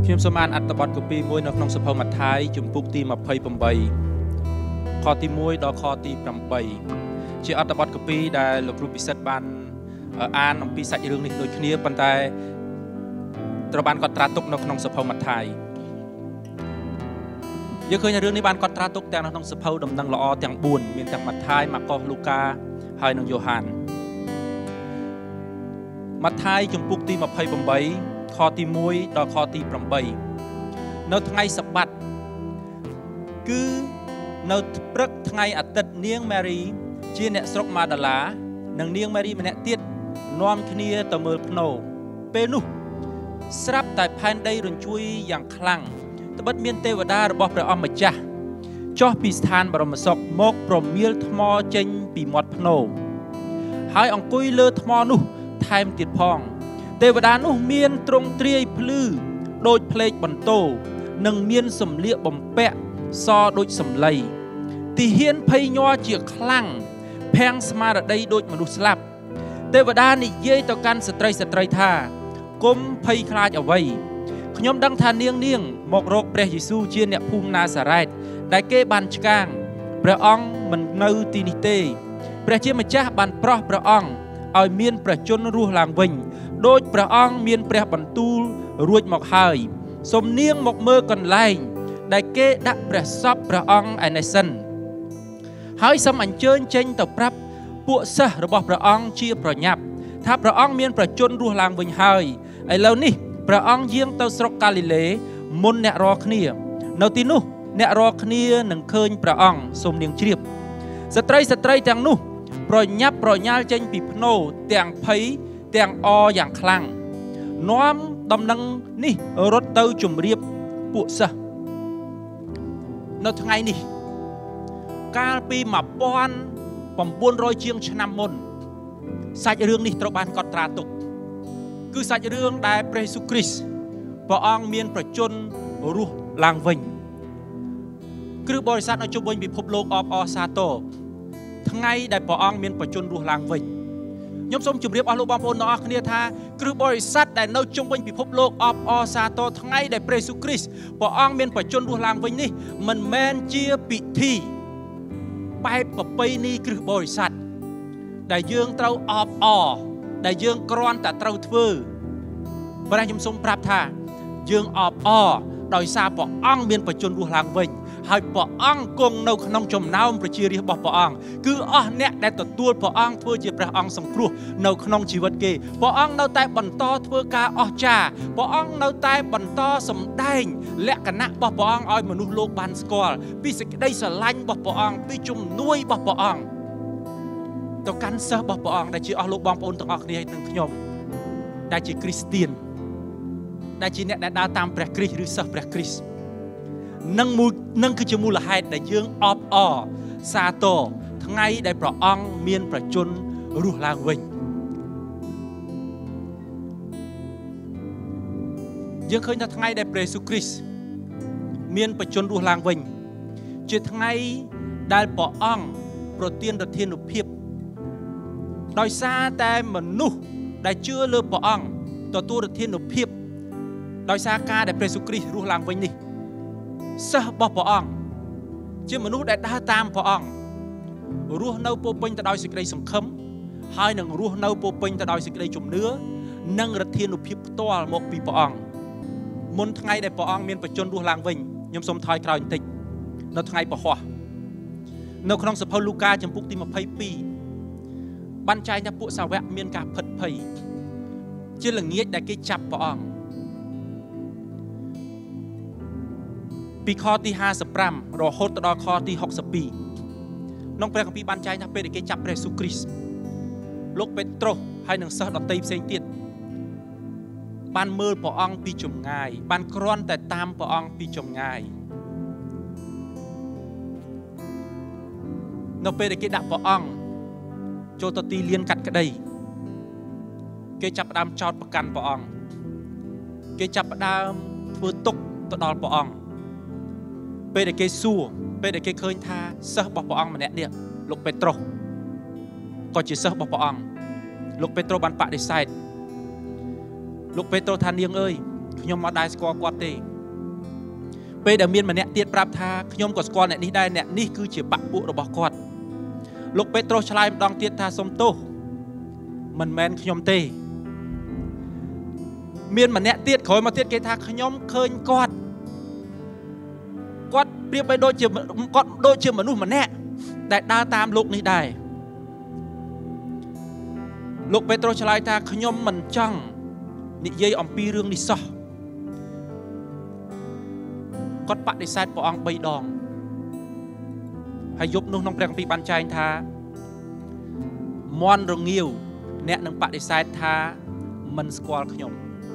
ខ្ញុំសូមអានអត្ថបទកពី1នៅក្នុងសភៅម៉ាថាយជំពូកទី28ខទី1ដល់ខទី8ជាអត្ថបទកពីដែលលោកគ្រូពិសិដ្ឋបានអានអំពីសាច់រឿងនេះដូចគ្នាប៉ុន្តែត្រូវបានកត់ត្រាទុកនៅក្នុងសភៅម៉ាថាយយើងឃើញរឿងនេះបានកត់ត្រាទុកទាំងនៅក្នុងសភៅដំណឹងល្អទាំង4មានទាំងម៉ាថាយម៉ាកុសលូកាហើយនិងយ៉ូហានម៉ាថាយជំពូកទី28ខទី1ដល់ខទី8នៅថ្ងៃសបាតគឺនៅព្រឹកថ្ងៃអាទិត្យនាងម៉ារីជាអ្នកស្រុកម៉ាដាឡានិងនាងម៉ារីម្នាក់ទៀតនាំគ្នាទៅមើលភ្នោពេលនោះស្រាប់តែផែនដីរញ្ជួយយ៉ាងខ្លាំងត្បិតមានទេវតារបស់ព្រះអង្គម្ចាស់ចុះពីស្ថានបរមសុខមកប្រមៀលថ្មចេញពីមាត់ភ្នោហើយអង្គុយលើថ្មនោះថែមទៀតផងទេវតានោះមានទ្រង់ទ្រាយភ្លឺដូចផ្លេកបន្ទោនិងមានសម្លៀកបំពាក់សដូចសម្លៃទីហ៊ានភ័យញ័រជាខ្លាំងភាំងស្មារតីដូចមនុស្សស្លាប់ទេវតានិយាយទៅកាន់ស្ត្រីថាកុំភ័យខ្លាចអ្វីខ្ញុំដឹងថានាងមករកព្រះយេស៊ូវជាអ្នកភូមិណាសារ៉េតដែលគេបានឆ្កាងព្រះអង្គមិននៅទីនេះទេព្រះជាម្ចាស់បានប្រោះព្រះអង្គឲ្យមានព្រះជន្មរស់ឡើងវិញដោយព្រះអង្គមានព្រះបន្ទូលរួចមកហើយសូមនាងមកមើលកន្លែងដែលគេដាក់ព្រះសពព្រះអង្គឯនេះសិនហើយសូមអញ្ជើញចេញទៅប្រាប់ពួកសិស្សរបស់ព្រះអង្គជាប្រញាប់ថាព្រះអង្គមានព្រះជន្មរស់ឡើងវិញហើយឥឡូវនេះព្រះអង្គយាងទៅស្រុកកាលីលេមុនអ្នករាល់គ្នានៅទីនោះអ្នករាល់គ្នានឹងឃើញព្រះអង្គសូមនាងជ្រាបស្ត្រីទាំងនោះប្រញាប់ប្រញាល់ចេញពីភ្នោទាំងភ័យទាំងអយ៉ាងខ្លាំងនាំដំណឹងនេះរត់ទៅជម្រាបពួកសិស្សនៅថ្ងៃនេះកាលពី1900ជាងឆ្នាំមុនសាច់រឿងនេះត្រូវបានកត់ត្រាទុកគឺសាច់រឿងដែលព្រះយេស៊ូវគ្រីស្ទព្រះអង្គមានប្រជញ្ញរស់ឡើងវិញគ្រឹះបរិស័ទនៅជុំវិញពិភពលោកអបអរសាទរថ្ងៃដែលព្រះអង្គមានប្រជញ្ញរស់ឡើងវិញខ្ញុំសូមជម្រាបអស់លោកបងប្អូនទាំងអស់គ្នាថាគ្រឹះបរិស័ទដែលនៅជុំវិញពិភពលោកអបអរសាទរថ្ងៃដែលព្រះយេស៊ូវគ្រីស្ទព្រះអង្គមានប្រជញ្ញរស់ឡើងវិញនេះមិនមែនជាពិធីបែបប្រពៃណីគ្រឹះបរិស័ទដែលយើងត្រូវអបអរដែលយើងគ្រាន់តែត្រូវធ្វើប៉ុន្តែខ្ញុំសូមប្រាប់ថាយើងអបអរដោយសារព្រះអង្គមានប្រជញ្ញរស់ឡើងវិញហើយព្រះអង្គគង់នៅក្នុងចំណោមប្រជារាស្ត្ររបស់ព្រះអង្គគឺអស់អ្នកដែលទទួលព្រះអង្គធ្វើជាព្រះអង្គសង្គ្រោះនៅក្នុងជីវិតគេព្រះអង្គនៅតែបន្តធ្វើការអស្ចារ្យព្រះអង្គនៅតែបន្តសម្ដែងលក្ខណៈរបស់ព្រះអង្គឲ្យមនុស្សលោកបានស្គាល់ពីសេចក្តីស្រឡាញ់របស់ព្រះអង្គពីជំនួយរបស់ព្រះអង្គទៅកាន់សិស្សរបស់ព្រះអង្គដែលជាអស់លោកបងប្អូនទាំងអស់គ្នានិងខ្ញុំដែលជាគ្រីស្ទៀនដែលជាអ្នកដែលដើរតាមព្រះគ្រីស្ទឬសិស្សព្រះគ្រីស្ទនឹងគឺជាមូលហេតុដែលយើងអបអរសាទរថ្ងៃដែលព្រះអង្គមានប្រជញ្ញរស់ឡើងវិញយើងឃើញថាថ្ងៃដែលព្រះយេស៊ូវគ្រីស្ទមានប្រជញ្ញរស់ឡើងវិញជាថ្ងៃដែលព្រះអង្គប្រទានឫទ្ធានុភាពដោយសារតែមនុស្សដែលជឿលើព្រះអង្គទទួលឫទ្ធានុភាពដោយសារការដែលព្រះយេស៊ូវគ្រីស្ទរស់ឡើងវិញនេះសិស្សរបស់ព្រះអង្គជាមនុស្សដែលដើរតាមព្រះអង្គរស់នៅពោពេញទៅដោយសេចក្តីសង្ឃឹមហើយនឹងរស់នៅពោពេញទៅដោយសេចក្តីជំនឿនិងឫទ្ធានុភាពផ្ទាល់មកពីព្រះអង្គមុនថ្ងៃដែលព្រះអង្គមានប្រជញ្ញរស់ឡើងវិញខ្ញុំសូមថយក្រោយបន្តិចនៅថ្ងៃពហុនៅក្នុងសភៅលូកាចំពុកទី22បានចែងថាពួកសាវកមានការផិតភ័យជាល្ងាចដែលគេចាប់ព្រះអង្គពីខទី55រហូតដល់ខទី62ក្នុងព្រះគម្ពីរបានចែងថាពេលដែលគេចាប់ព្រះយេស៊ូវគ្រីស្ទលោកពេត្រុសហើយនិងសិស្សដទៃផ្សេងទៀតបានមើលព្រះអង្គពីចម្ងាយបានគ្រាន់តែតាមព្រះអង្គពីចម្ងាយនៅពេលដែលគេដាក់ព្រះអង្គចូលទៅទីលានកាត់ក្តីគេចាប់ផ្ដើមចោទប្រកាន់ព្រះអង្គគេចាប់ផ្ដើមធ្វើទុកទៅដល់ព្រះអង្គពេលដែលគេសួរពេលដែលគេឃើញថាសិស្សរបស់ព្រះអង្គម្នាក់នេះលោកពេត្រុសក៏ជាសិស្សរបស់ព្រះអង្គលោកពេត្រុសបានបដិសេធលោកពេត្រុសថានាងអើយខ្ញុំមកដែរស្គាល់គាត់ទេពេលដែលមានម្នាក់ទៀតប្រាប់ថាខ្ញុំក៏ស្គាល់អ្នកនេះដែរអ្នកនេះគឺជាបាក់ពួករបស់គាត់លោកពេត្រុសឆ្លើយម្ដងទៀតថាសុំទោសមិនមែនខ្ញុំទេមានម្នាក់ទៀតក្រោយមកទៀតគេថាខ្ញុំឃើញគាត់ប្រៀបបីដូចជាគាត់ដូចជាមនុស្សម្នាក់ដែលដើរតាមលោកនេះដែរលោកពេត្រុសឆ្លើយថាខ្ញុំមិនចង់និយាយអំពីរឿងនេះសោះគាត់បដិសេធព្រះអង្គ3ដងហើយយប់នោះក្នុងព្រះគម្ពីរបានចែងថាមន់រងាវអ្នកនឹងបដិសេធថាមិនស្គាល់ខ្ញុំ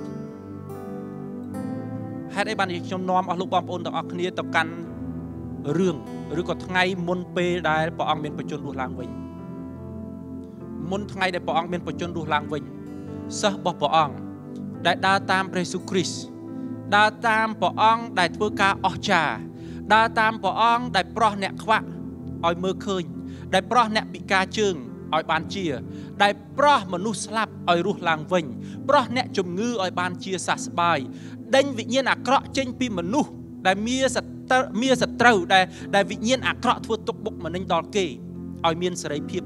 ហេតុអីបានខ្ញុំនាំអស់លោកបងប្អូនទាំងអស់គ្នាទៅកាន់រឿងឬក៏ថ្ងៃមុនពេលដែលព្រះអង្គមានបច្ចុប្បន្នរស់ឡើងវិញមុនថ្ងៃដែលព្រះអង្គមានបច្ចុប្បន្នរស់ឡើងវិញសិស្សរបស់ព្រះអង្គដែលដើរតាមព្រះយេស៊ូវគ្រីស្ទដើរតាមព្រះអង្គដែលធ្វើការអស្ចារ្យដើរតាមព្រះអង្គដែលប្រោះអ្នកខ្វាក់ឲ្យមើលឃើញដែលប្រោះអ្នកពិការជើងឲ្យបានជាដែលប្រោះមនុស្សស្លាប់ឲ្យរស់ឡើងវិញប្រោះអ្នកជំងឺឲ្យបានជាសះស្បើយដេញវិញ្ញាណអាក្រក់ចេញពីមនុស្សដែលមានសត្រូវដែលវិញ្ញាណអាក្រក់ធ្វើទុកបុកម្នេញដល់គេឲ្យមានសេរីភាព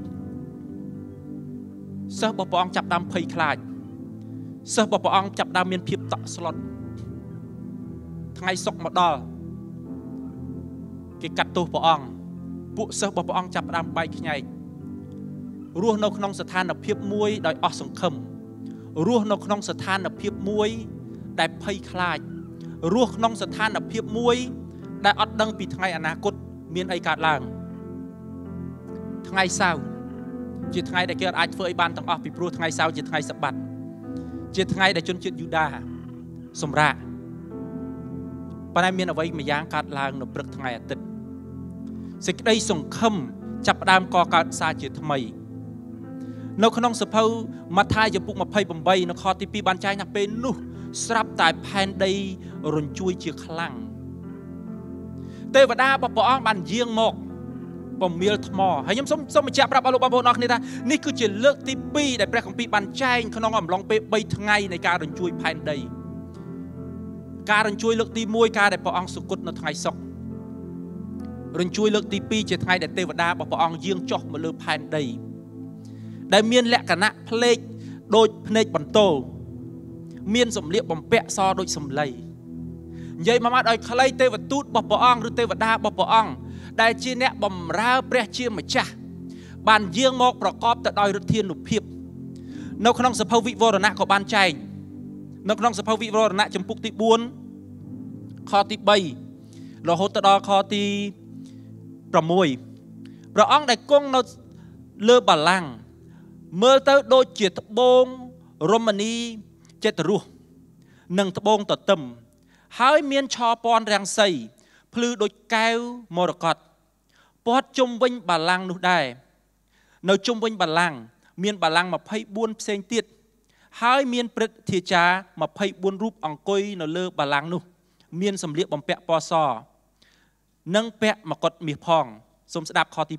សិស្សរបស់ព្រះអង្គចាប់ដើមភ័យខ្លាចសិស្សរបស់ព្រះអង្គចាប់ដើមមានភាពតក់ស្លុតថ្ងៃសុក្រមកដល់គេកាត់ទោសព្រះអង្គពួកសិស្សរបស់ព្រះអង្គចាប់ដើមបែកខ្ញែករស់នៅក្នុងស្ថានភាពមួយដោយអស់សង្ឃឹមរស់នៅក្នុងស្ថានភាពមួយដែលភ័យខ្លាចរស់ក្នុងស្ថានភាពមួយដែលអត់ដឹងពីថ្ងៃអនាគតមានអីកើតឡើងថ្ងៃសៅរ៍ជាថ្ងៃដែលគេអាចធ្វើអីបានទាំងអស់ពីព្រោះថ្ងៃសៅរ៍ជាថ្ងៃសបាតជាថ្ងៃដែលជនជាតិយូដាសម្រាកប៉ុន្តែមានអ្វីមួយយ៉ាងកើតឡើងនៅព្រឹកថ្ងៃអាទិត្យសេចក្តីសង្ឃឹមចាប់ផ្ដើមកកើតសារជាថ្មីនៅក្នុងសភៅម៉ាថាយចំពុក28នៅខទី2បានចែងថាពេលនោះស្រាប់តែផែនដីរញ្ជួយជាខ្លាំងទេវតារបស់ព្រះអង្គបានយាងមកពមៀលថ្មហើយខ្ញុំសូមបញ្ជាក់ប្រាប់អស់លោកបងប្អូនអរគ្នាថានេះគឺជាលើកទី2ដែលព្រះគម្ពីរបានចែងក្នុងអំឡុងពេល3ថ្ងៃនៃការរញ្ជួយផែនដីការរញ្ជួយលើកទី1ការដែលព្រះអង្គសុគតនៅថ្ងៃសុក្ររញ្ជួយលើកទី2ជាថ្ងៃដែលទេវតារបស់ព្រះអង្គយាងចុះមកលើផែនដីដែលមានលក្ខណៈផ្លេកដូចភ្នែកបន្ទោមានសម្លៀកបំពាក់សដូចសម្លៃនិយាយមកឲ្យខ្លីទេវទូតរបស់ព្រះអង្គឬទេវតារបស់ព្រះអង្គដែលជាអ្នកបម្រើព្រះជាម្ចាស់បានយាងមកប្រកបទៅដោយឫទ្ធានុភាពនៅក្នុងសភៅវិវរណៈក៏បានចែងនៅក្នុងសភៅវិវរណៈចំពុកទី4ខទី3រហូតដល់ខទី6ព្រះអង្គដែលគង់នៅលើបល្ល័ង្កមើលទៅដូចជាត្បូងរមណីចិត្តរស់និងត្បូងទទឹមហើយមានឆពណ៌រាំងសីភ្លឺដូចកែវមរកតព័ទ្ធជុំវិញបល្ល័ង្កនោះដែរនៅជុំវិញបល្ល័ង្កមានបល្ល័ង្ក24ផ្សេងទៀតហើយមានព្រឹទ្ធាចារ្យ24រូបអង្គុយនៅលើបល្ល័ង្កនោះមានសម្លៀកបំពាក់ពណ៌សនិងពាក់មកុដមាសផងសូមស្ដាប់ខទី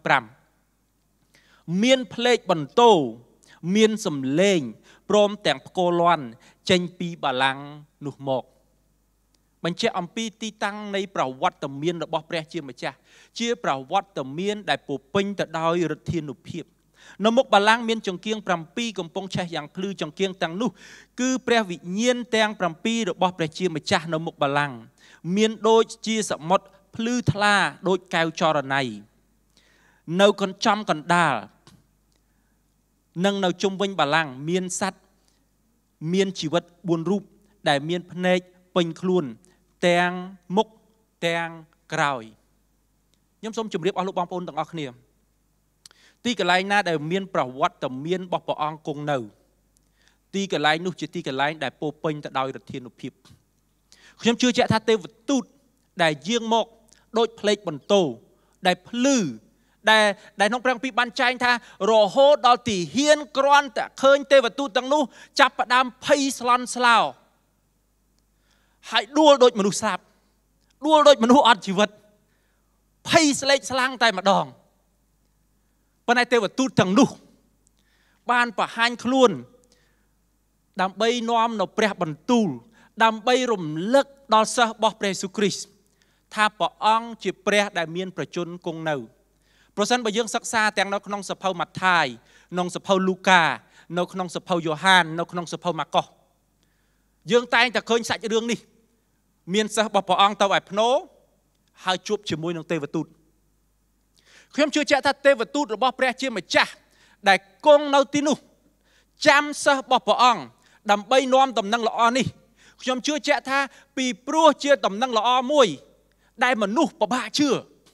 5មានភ្លេចបន្ទោមានសម្លេងព្រមទាំងផ្គរលាន់ចេញពីបល្ល័ង្កនោះមកបញ្ជាក់អំពីទីតាំងនៃប្រវត្តិមានរបស់ព្រះជាម្ចាស់ជាប្រវត្តិមានដែលពោពេញទៅដោយឫទ្ធានុភាពនៅមុខបល្ល័ង្កមានចង្គៀង7កំពុងឆេះយ៉ាងភ្លឺចង្គៀងទាំងនោះគឺព្រះវិញ្ញាណទាំង7របស់ព្រះជាម្ចាស់នៅមុខបល្ល័ង្កមានដូចជាសមុទ្រភ្លឺថ្លាដូចកែវចរណៃនៅកញ្ចំកណ្ដាលនិងនៅជុំវិញបល្ល័ង្កមានសត្វមានជីវិត4រូបដែលមានភ្នែកពេញខ្លួនទាំងមុខទាំងក្រោយខ្ញុំសូមជម្រាបអស់លោកបងប្អូនទាំងអស់គ្នាទីកន្លែងណាដែលមានប្រវត្តិមានរបស់ព្រះអង្គគង់នៅទីកន្លែងនោះជាទីកន្លែងដែលពោពេញទៅដោយឫទ្ធានុភាពខ្ញុំជឿជាក់ថាទេវទូតដែលយាងមកដូចភ្លេចបន្ទោដែលភ្លឺដែលក្នុងព្រះគម្ពីរបានចែងថារហូតដល់ទីហ៊ានគ្រាន់តែឃើញទេវទូតទាំងនោះចាប់ផ្ដើមភ័យស្លន់ស្លោហើយដួលដូចមនុស្សស្លាប់ដួលដូចមនុស្សអត់ជីវិតភ័យស្លេកស្លាំងតែម្ដងប៉ុន្តែទេវទូតទាំងនោះបានបង្ហាញខ្លួនដើម្បីនាំនៅព្រះបន្ទូលដើម្បីរំលឹកដល់សិស្សរបស់ព្រះយេស៊ូវគ្រីស្ទថាព្រះអង្គជាព្រះដែលមានប្រជញ្ញគង់នៅប្រសិនបើយើងសិក្សាទាំងនៅក្នុងសភៅម៉ាថាយក្នុងសភៅលូកានៅក្នុងសភៅយ៉ូហាននៅក្នុងសភៅម៉ាកុសយើងតែងតែឃើញសាច់រឿងនេះមានសិស្សរបស់ព្រះអង្គទៅឯភ្នោហើយជួបជាមួយនឹងទេវទូតខ្ញុំជឿជាក់ថាទេវទូតរបស់ព្រះជាម្ចាស់ដែលគង់នៅទីនោះចាំសិស្សរបស់ព្រះអង្គដើម្បីនាំដំណឹងល្អនេះខ្ញុំជឿជាក់ថាពីព្រោះជាដំណឹងល្អមួយដែលមនុស្សពិបាកជឿ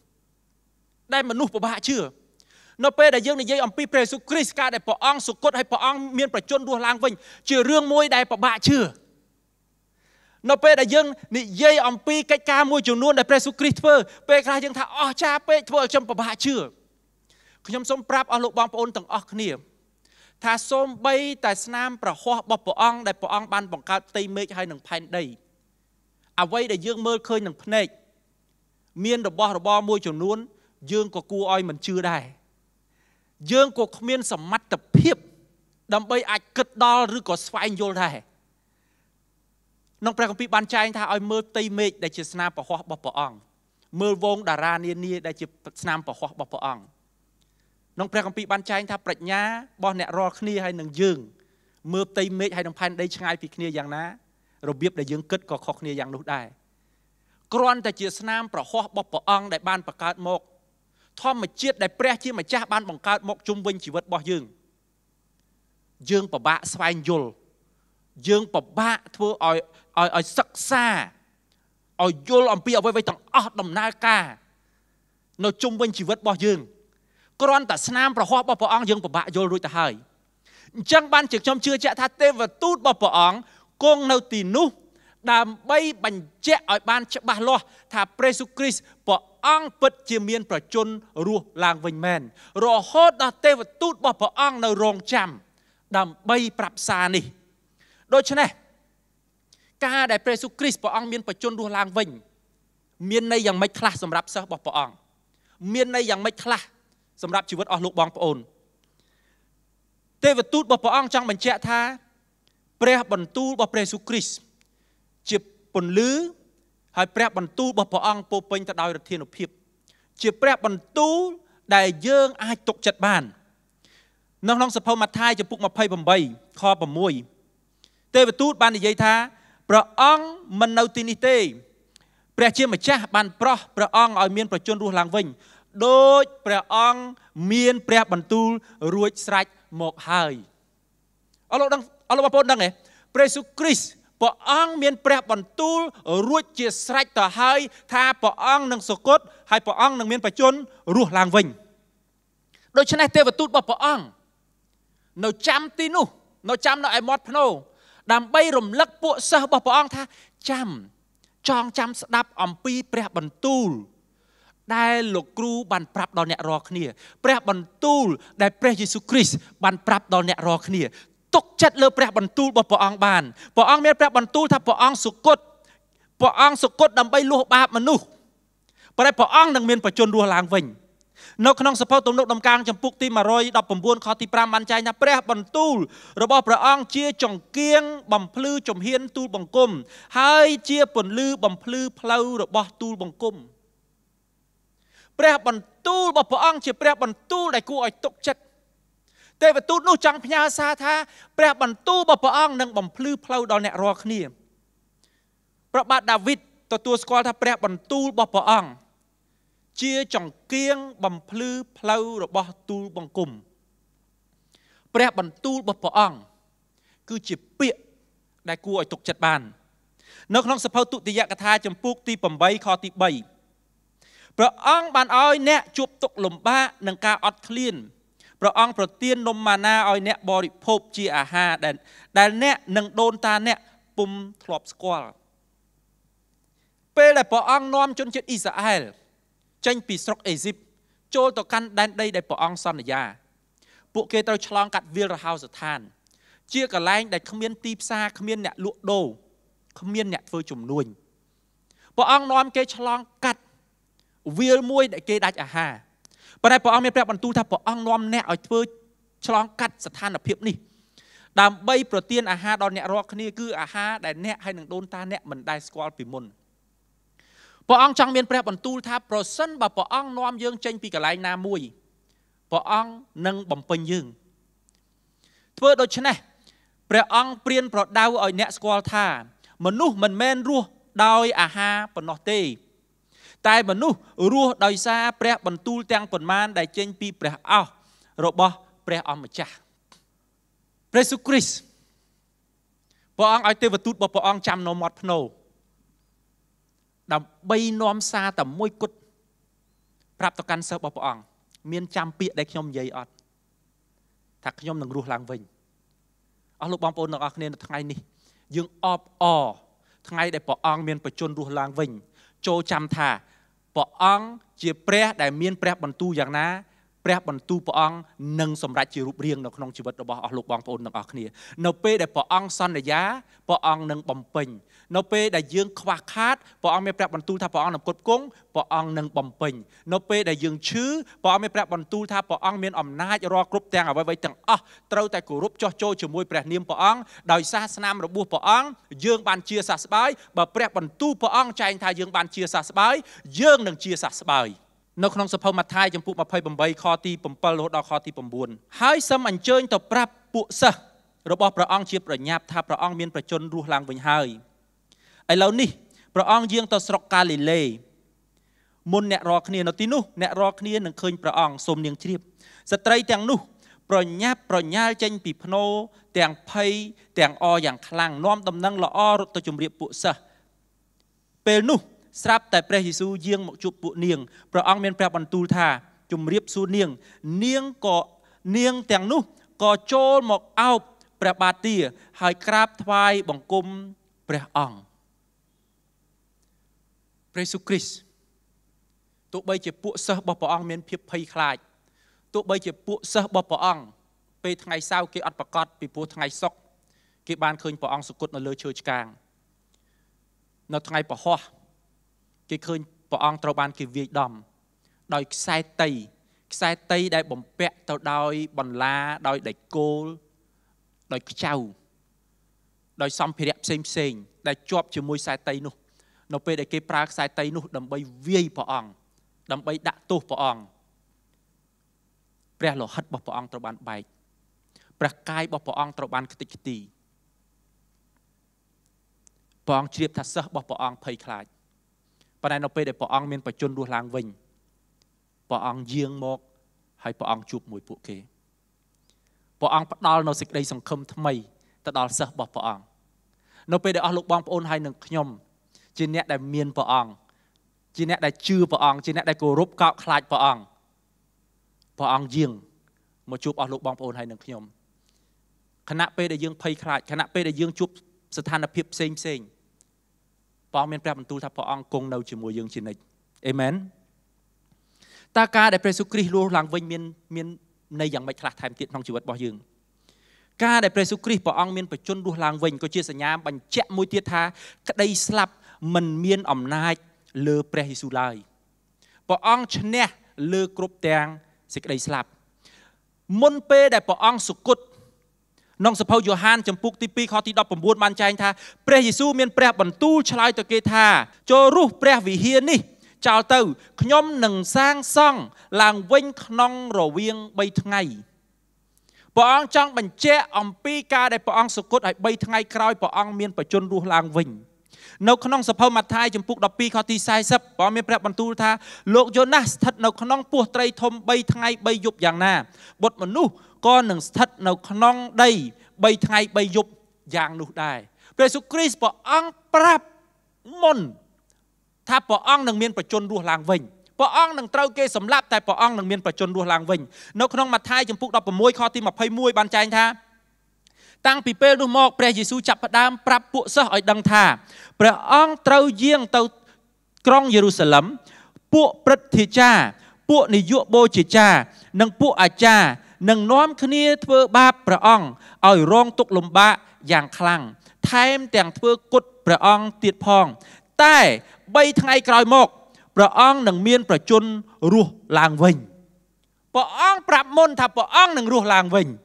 នៅពេលដែលយើងនិយាយអំពីព្រះយេស៊ូវគ្រីស្ទការដែលព្រះអង្គសុគតហើយព្រះអង្គមានប្រជញ្ញរស់ឡើងវិញជារឿងមួយដែលពិបាកជឿនៅពេលដែលយើងនិយាយអំពីកិច្ចការមួយចំនួនដែលព្រះយេស៊ូវគ្រីស្ទធ្វើពេលខ្លះយើងថាអស្ចារ្យពេកធ្វើឲ្យខ្ញុំពិបាកជឿខ្ញុំសូមប្រាប់អស់លោកបងប្អូនទាំងអស់គ្នាថាសូម្បីតែស្នាមប្រហ័សរបស់ព្រះអង្គដែលព្រះអង្គបានបង្កើតផ្ទៃមេឃហើយនឹងផែនដីអ្វីដែលយើងមើលឃើញនឹងភ្នែកមានរបស់របរមួយចំនួនយើងក៏គួរឲ្យមិនជឿដែរយើងក៏គ្មានសមត្ថភាពដើម្បីអាចគិតដល់ឬក៏ស្វែងយល់ដែរក្នុងព្រះគម្ពីរបានចែងថាឲ្យមើលផ្ទៃមេឃដែលជាស្នាមប្រហ័សរបស់ព្រះអង្គមើលវងតារានានាដែលជាស្នាមប្រហ័សរបស់ព្រះអង្គក្នុងព្រះគម្ពីរបានចែងថាប្រាជ្ញារបស់អ្នករាល់គ្នាហើយនឹងយើងមើលផ្ទៃមេឃហើយនឹងផែនដីឆ្ងាយពីគ្នាយ៉ាងណារបៀបដែលយើងគិតក៏ខុសគ្នាយ៉ាងនោះដែរគ្រាន់តែជាស្នាមប្រហ័សរបស់ព្រះអង្គដែលបានបង្កើតមកធម្មជាតិដែលព្រះជាម្ចាស់បានបង្កើតមកជុំវិញជីវិតរបស់យើងពិបាកស្វែងយល់យើងពិបាកធ្វើឲ្យសិក្សាឲ្យយល់អំពីអ្វីៗទាំងអស់ដំណើរការនៅជុំវិញជីវិតរបស់យើងគ្រាន់តែស្នាមប្រហ័សរបស់ព្រះអង្គយើងពិបាកយល់រួចទៅហើយអញ្ចឹងបានជាខ្ញុំជឿជាក់ថាទេវទូតរបស់ព្រះអង្គគង់នៅទីនោះដើម្បីបញ្ជាក់ឲ្យបានច្បាស់លាស់ថាព្រះយេស៊ូវគ្រីស្ទព្រះអង្គពិតជាមានប្រជញ្ញរស់ឡើងវិញមែនរហូតដល់ទេវទូតរបស់ព្រះអង្គនៅរងចាំដើម្បីប្រាប់សារនេះដូច្នេះការដែលព្រះយេស៊ូវគ្រីស្ទព្រះអង្គមានប្រជញ្ញរស់ឡើងវិញមានន័យយ៉ាងម៉េចខ្លះសម្រាប់សិស្សរបស់ព្រះអង្គមានន័យយ៉ាងម៉េចខ្លះសម្រាប់ជីវិតអស់លោកបងប្អូនទេវទូតរបស់ព្រះអង្គចង់បញ្ជាក់ថាព្រះបន្ទូលរបស់ព្រះយេស៊ូវគ្រីស្ទជាពន្លឺហើយព្រះបន្ទូលរបស់ព្រះអង្គពោពេញទៅដោយឫទ្ធានុភាពជាព្រះបន្ទូលដែលយើងអាចទុកចិត្តបាននៅក្នុងសភៅម៉ាថាយចំពុក28ខ6ទេវទូតបាននិយាយថាព្រះអង្គមិននៅទីនេះទេព្រះជាម្ចាស់បានប្រោះព្រះអង្គឲ្យមានប្រជញ្ញរស់ឡើងវិញដូចព្រះអង្គមានព្រះបន្ទូលរួចស្រេចមកហើយអរលោកបងប្អូនដឹងទេព្រះយេស៊ូវគ្រីស្ទព្រះអង្គមានព្រះបន្ទូលរួចជាស្រេចទៅហើយថាព្រះអង្គនឹងសុគតហើយព្រះអង្គនឹងមានប្រជញ្ញរស់ឡើងវិញដូច្នេះទេវទូតរបស់ព្រះអង្គនៅចាំទីនោះនៅចាំនៅឯមាត់ភ្នោដើម្បីរំលឹកពួកសិស្សរបស់ព្រះអង្គថាចងចាំស្ដាប់អំពីព្រះបន្ទូលដែលលោកគ្រូបានប្រាប់ដល់អ្នករាល់គ្នាព្រះបន្ទូលដែលព្រះយេស៊ូវគ្រីស្ទបានប្រាប់ដល់អ្នករាល់គ្នាទុកចិត្តលើព្រះបន្ទូលរបស់ព្រះអង្គបានព្រះអង្គមានព្រះបន្ទូលថាព្រះអង្គសុគតដើម្បីលួសបាបមនុស្សប៉ុន្តែព្រះអង្គនឹងមានប្រជញ្ញរស់ឡើងវិញនៅក្នុងសភៅទំនុកដំកើងចំពុកទី119ខទី5បានចែងថាព្រះបន្ទូលរបស់ព្រះអង្គជាចង្គៀងបំភ្លឺជំហានទូលបង្គំហើយជាពន្លឺបំភ្លឺផ្លូវរបស់ទូលបង្គំព្រះបន្ទូលរបស់ព្រះអង្គជាព្រះបន្ទូលដែលគួរឲ្យទុកចិត្តទេវទូតនោះចង់ផ្ញើសារថាព្រះបន្ទូលរបស់ព្រះអង្គនឹងបំភ្លឺផ្លូវដល់អ្នករាល់គ្នាព្រះបាទដាវីតទទួលស្គាល់ថាព្រះបន្ទូលរបស់ព្រះអង្គជាចង្គៀងបំភ្លឺផ្លូវរបស់ទូលបង្គំព្រះបន្ទូលរបស់ព្រះអង្គគឺជាពាក្យដែលគួរឲ្យទុកចិត្តបាននៅក្នុងសភៅទុតិយកថាចំពុកទី8ខទី3ព្រះអង្គបានឲ្យអ្នកជួបទុក្ខលំបាកនឹងការអត់ឃ្លានព្រះអង្គប្រទាននំម៉ាណាឲ្យអ្នកបរិភោគជាអាហារដែលអ្នកនិងដូនតាអ្នកពុំធ្លាប់ស្គាល់ពេលដែលព្រះអង្គនាំជនជាតិអ៊ីស្រាអែលចេញពីស្រុកអេស៊ីបចូលទៅកាន់ដែនដីដែលព្រះអង្គសន្យាពួកគេត្រូវឆ្លងកាត់វាលរហោស្ថានជាកន្លែងដែលគ្មានទីផ្សារគ្មានអ្នកលក់ដូរគ្មានអ្នកធ្វើជំនួញព្រះអង្គនាំគេឆ្លងកាត់វាលមួយដែលគេដាច់អាហារប៉ុន្តែព្រះអង្គមានព្រះបន្ទូលថាព្រះអង្គនាំអ្នកឲ្យធ្វើឆ្លងកាត់ស្ថានភាពនេះដើម្បីប្រទានអាហារដល់អ្នករាល់គ្នាគឺអាហារដែលអ្នកហើយនឹងដូនតាអ្នកមិនដែលស្គាល់ពីមុនព្រះអង្គចង់មានព្រះបន្ទូលថាប្រសិនបើព្រះអង្គនាំយើងចេញពីកន្លែងណាមួយព្រះអង្គនឹងបំពេញយើងធ្វើដូច្នេះព្រះអង្គព្រានប្រដៅឲ្យអ្នកស្គាល់ថាមនុស្សមិនមែនរស់ដោយអាហារប៉ុណ្ណោះទេតែមនុស្សរស់ដោយសារព្រះបន្ទូលទាំងប៉ុន្មានដែលចេញពីព្រះអោសរបស់ព្រះអម្ចាស់ព្រះយេស៊ូវគ្រីស្ទព្រះអង្គឲ្យទេវទូតរបស់ព្រះអង្គចាំនៅមាត់ភ្នោដើម្បីនាំសារតែមួយគត់ប្រាប់ទៅកាន់សិស្សរបស់ព្រះអង្គមានចាំពាក្យដែលខ្ញុំនិយាយអត់ថាខ្ញុំនឹងរស់ឡើងវិញអស់លោកបងប្អូនទាំងអស់គ្នានៅថ្ងៃនេះយើងអបអរថ្ងៃដែលព្រះអង្គមានបជនរស់ឡើងវិញចូលចាំថាព្រះអង្គជាព្រះដែលមានព្រះបន្ទូលយ៉ាងណាព្រះបន្ទូលព្រះអង្គនឹងសម្រេចជារូបរាងនៅក្នុងជីវិតរបស់អស់លោកបងប្អូនទាំងអស់គ្នានៅពេលដែលព្រះអង្គសន្យាព្រះអង្គនឹងបំពេញនៅពេលដែលយើងខ្វះខាតព្រះអង្គមានព្រះបន្ទូលថាព្រះអង្គនឹងផ្គត់ផ្គង់ព្រះអង្គនឹងបំពេញនៅពេលដែលយើងឈឺព្រះអង្គមានព្រះបន្ទូលថាព្រះអង្គមានអំណាចរាល់គ្រប់ទាំងអ្វីៗទាំងអស់ត្រូវតែគោរពចោះចូលជាមួយព្រះនាមព្រះអង្គដោយសារស្នាមរបួសព្រះអង្គយើងបានជាសះស្បើយបើព្រះបន្ទូលព្រះអង្គចែងថាយើងបានជាសះស្បើយយើងនឹងជាសះស្បើយនៅក្នុងសភៅម៉ាថាយចំពុក28ខទី7រហូតដល់ខទី9ហើយសូមអញ្ជើញទៅប្រាប់ពួកសិស្សរបស់ព្រះអង្គជាប្រញាប់ថាព្រះអង្គមានប្រជញ្ញរស់ឡើងវិញហើយឥឡូវនេះព្រះអង្គយាងទៅស្រុកកាលីលេមុនអ្នករាល់គ្នានៅទីនោះអ្នករាល់គ្នានឹងឃើញព្រះអង្គសូមនាងជ្រាបស្ត្រីទាំងនោះប្រញាប់ប្រញាល់ចេញពីភ្នោទាំងភ័យទាំងអរយ៉ាងខ្លាំងនាំដំណឹងល្អរត់ទៅជម្រាបពួកសិស្សពេលនោះស្រាប់តែព្រះយេស៊ូវយាងមកជួបពួកនាងព្រះអង្គមានព្រះបន្ទូលថាជម្រាបសួរនាងនាងទាំងនោះក៏ចូលមកអោបព្រះបាទទាហើយក្រាបថ្វាយបង្គំព្រះអង្គព្រះយេស៊ូវគ្រីស្ទទោះបីជាពួកសិស្សរបស់ព្រះអង្គមានភាពភ័យខ្លាចទោះបីជាពួកសិស្សរបស់ព្រះអង្គពេលថ្ងៃសៅរ៍គេអត់ប្រកាសពីព្រោះថ្ងៃសុក្រគេបានឃើញព្រះអង្គសុគតនៅលើឈើឆ្កាងនៅថ្ងៃពហុគេឃើញព្រះអង្គត្រូវបានគេវាយដំដោយខ្សែតីដែលបំពាក់ទៅដោយបន្លាដោយដែកគោលដោយខ្ចៅដោយសម្ភារៈផ្សេងដែលជាប់ជាមួយខ្សែតីនោះនៅពេលដែលគេប្រើខ្សែតីនោះដើម្បីវាយព្រះអង្គដើម្បីដាក់ទោសព្រះអង្គព្រះលោហិតរបស់ព្រះអង្គត្រូវបានបែកព្រះកាយរបស់ព្រះអង្គត្រូវបានខ្ទេចខ្ទីព្រះអង្គជ្រាបថាសិស្សរបស់ព្រះអង្គភ័យខ្លាចប៉ុន្តែនៅពេលដែលព្រះអង្គមានបជនរស់ឡើងវិញព្រះអង្គយាងមកហើយព្រះអង្គជួបមួយពួកគេព្រះអង្គផ្ដល់នូវសេចក្តីសង្ឃឹមថ្មីទៅដល់សិស្សរបស់ព្រះអង្គនៅពេលដែលអស់លោកបងប្អូនហើយនឹងខ្ញុំជាអ្នកដែលមានព្រះអង្គជាអ្នកដែលជឿព្រះអង្គជាអ្នកដែលគោរពកោតខ្លាចព្រះអង្គយាងមកជួបអស់លោកបងប្អូនហើយនឹងខ្ញុំខណៈពេលដែលយើងភ័យខ្លាចខណៈពេលដែលយើងជួបស្ថានភាពផ្សេងព្រះអង្គមានព្រះបន្ទូលថាព្រះអង្គគង់នៅជាមួយយើងជានិច្ចអេមែនតើការដែលព្រះយេស៊ូវគ្រីស្ទរស់ឡើងវិញមានន័យយ៉ាងម៉េចខ្លះថែមទៀតក្នុងជីវិតរបស់យើងការដែលព្រះយេស៊ូវគ្រីស្ទព្រះអង្គមានបជនរស់ឡើងវិញក៏ជាសញ្ញាបញ្ជាក់មួយទៀតថាក្តីស្លាប់មិនមានអំណាចលើព្រះយេស៊ូវឡើយព្រះអង្គឈ្នះលើគ្រប់ទាំងសេចក្តីស្លាប់មុនពេលដែលព្រះអង្គសុគតក្នុងសភៅយ៉ូហានចំពុកទី2ខទី19បានចែងថាព្រះយេស៊ូវមានព្រះបន្ទូលឆ្លើយទៅគេថាចូលរស់ព្រះវិហារនេះចោលទៅខ្ញុំនឹងសាងសង់ឡើងវិញក្នុងរវាង3ថ្ងៃព្រះអង្គចង់បញ្ជាក់អំពីការដែលព្រះអង្គសុគតឲ្យ3ថ្ងៃក្រោយព្រះអង្គមានបជនរស់ឡើងវិញនៅក្នុងសភៅម៉ាថាយចំពុក12ខទី40ព្រះមានព្រះបន្ទូលថាលោកយ៉ូណាសស្ថិតនៅក្នុងពោះត្រីធំ3ថ្ងៃ3យប់យ៉ាងណាបុត្រមនុស្សក៏នឹងស្ថិតនៅក្នុងដី3ថ្ងៃ3យប់យ៉ាងនោះដែរព្រះយេស៊ូវគ្រីស្ទព្រះអង្គប្រាប់មុនថាព្រះអង្គនឹងមានបជនរស់ឡើងវិញព្រះអង្គនឹងត្រូវគេសម្លាប់តែព្រះអង្គនឹងមានបជនរស់ឡើងវិញនៅក្នុងម៉ាថាយចំពុក16ខទី21បានចែងថាតាំងពីពេលនោះមកព្រះយេស៊ូវចាប់ផ្ដើមប្រាប់ពួកសិស្សឲ្យដឹងថាព្រះអង្គត្រូវយាងទៅក្រុងយេរូសាឡិមពួកព្រឹទ្ធាចារ្យពួកនាយកបូជាចារ្យនិងពួកអាចារ្យនឹងនាំគ្នាធ្វើបាបព្រះអង្គឲ្យរងទុក្ខលំបាកយ៉ាងខ្លាំងថែមទាំងធ្វើគុតព្រះអង្គទៀតផងតែ3ថ្ងៃក្រោយមកព្រះអង្គនឹងមានប្រជញ្ញរស់ឡើងវិញព្រះអង្គប្រាប់មុនថាព្រះអង្គនឹងរស់ឡើងវិញ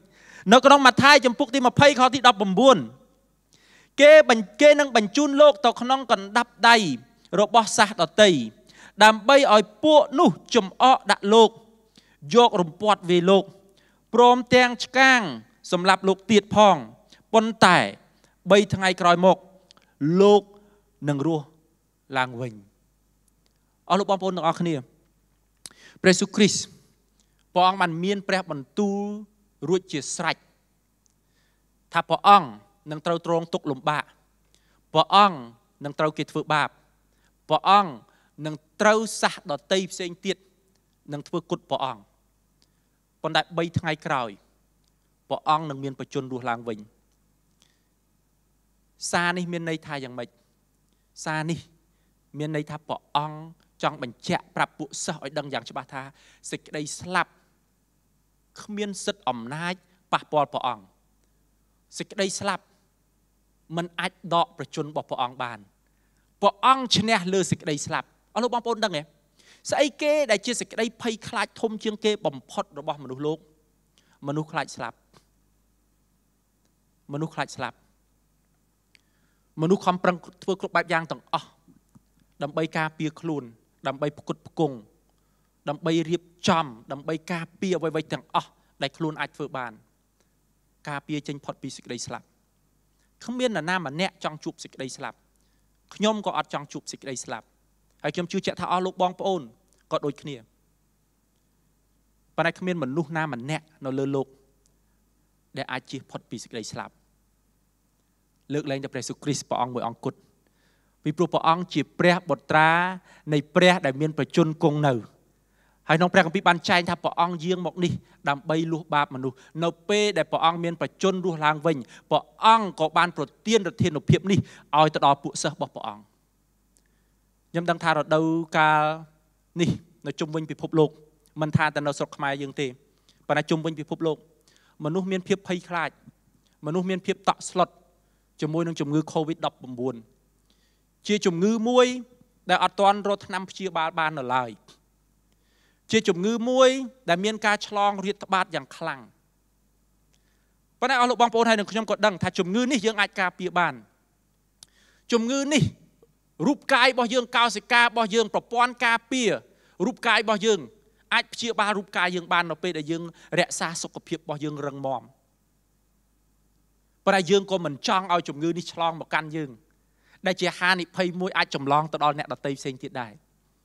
នៅក្នុងម៉ាថាយចំពុកទី20ខទី19គេនឹងបញ្ជូនលោកទៅក្នុងកណ្ដាប់ដៃរបស់សាសដតីដើម្បីឲ្យពួកនោះចំអកដាក់លោកយករំពាត់វាលោកព្រមទាំងឆ្កាងសម្រាប់លោកទៀតផងប៉ុន្តែ3ថ្ងៃក្រោយមកលោកនឹងរស់ឡើងវិញអស់លោកបងប្អូនទាំងអស់គ្នាព្រះយេស៊ូវគ្រីស្ទព្រះអង្គបានមានព្រះបន្ទូលរួចជាស្រេចថាព្រះអង្គនឹងត្រូវទ្រង់ទុក្ខលំបាកព្រះអង្គនឹងត្រូវគេធ្វើបាបព្រះអង្គនឹងត្រូវសាសដតីផ្សេងទៀតនឹងធ្វើគុតព្រះអង្គប៉ុន្តែ3ថ្ងៃក្រោយព្រះអង្គនឹងមានបច្ចុប្បន្នរស់ឡើងវិញសារនេះមានន័យថាយ៉ាងម៉េចសារនេះមានន័យថាព្រះអង្គចង់បញ្ជាក់ប្រាប់ពួកសិស្សឲ្យដឹងយ៉ាងច្បាស់ថាសេចក្តីស្លាប់គ្មានសិទ្ធិអំណាចប៉ះពាល់ព្រះអង្គសេចក្តីស្លាប់មិនអាចដកប្រជញ្ញរបស់ព្រះអង្គបានព្រះអង្គឈ្នះលើសេចក្តីស្លាប់អស់លោកបងប្អូនដឹងទេស្អីគេដែលជាសេចក្តីភ័យខ្លាចធំជាងគេបំផុតរបស់មនុស្សលោកមនុស្សខ្លាចស្លាប់មនុស្សខ្លាចស្លាប់មនុស្សខំប្រឹងធ្វើគ្រប់បែបយ៉ាងទាំងអស់ដើម្បីការពារខ្លួនដើម្បីផ្គត់ផ្គង់ដើម្បីរៀបចំដើម្បីការពារអ្វីៗទាំងអស់ដែលខ្លួនអាចធ្វើបានការពារចេញផុតពីសេចក្តីស្លាប់គ្មាននរណាម្នាក់ចង់ជួបសេចក្តីស្លាប់ខ្ញុំក៏អត់ចង់ជួបសេចក្តីស្លាប់ហើយខ្ញុំជឿជាក់ថាអស់លោកបងប្អូនក៏ដូចគ្នាប៉ុន្តែគ្មានមនុស្សណាម្នាក់នៅលើโลกដែលអាចជៀសផុតពីសេចក្តីស្លាប់លើកលែងតែព្រះយេស៊ូវគ្រីស្ទព្រះអង្គមួយអង្គគត់ពីព្រោះព្រះអង្គជាព្រះបុត្រានៃព្រះដែលមានប្រជញ្ញគង់នៅហើយក្នុងព្រះគម្ពីរបានចែងថាព្រះអង្គយាងមកនេះដើម្បីលួសបាបមនុស្សនៅពេលដែលព្រះអង្គមានប្រជញ្ញរស់ឡើងវិញព្រះអង្គក៏បានប្រទានឫទ្ធានុភាពនេះឲ្យទៅដល់ពួកសិស្សរបស់ព្រះអង្គខ្ញុំដឹងថារដូវកាលនេះនៅជុំវិញពិភពលោកមិនថាតែនៅស្រុកខ្មែរយើងទេប៉ុន្តែជុំវិញពិភពលោកមនុស្សមានភាពភ័យខ្លាចមនុស្សមានភាពតក់ស្លុតជាមួយនឹងជំងឺ COVID-19 ជាជំងឺមួយដែលអត់ទាន់រកថ្នាំព្យាបាលបាននៅឡើយជាជំងឺមួយដែលមានការឆ្លងរាតត្បាតយ៉ាងខ្លាំងប៉ុន្តែអស់លោកបងប្អូនហើយនឹងខ្ញុំក៏ដឹងថាជំងឺនេះយើងអាចការពារបានជំងឺនេះរូបកាយរបស់យើងកោសិការបស់យើងប្រព័ន្ធការពាររូបកាយរបស់យើងអាចព្យាបាលរូបកាយយើងបាននៅពេលដែលយើងរក្សាសុខភាពរបស់យើងរឹងមាំប៉ុន្តែយើងក៏មិនចង់ឲ្យជំងឺនេះឆ្លងមកកាន់យើងដែលជាហានិភ័យមួយអាចចម្លងទៅដល់អ្នកដទៃផ្សេងទៀតដែរ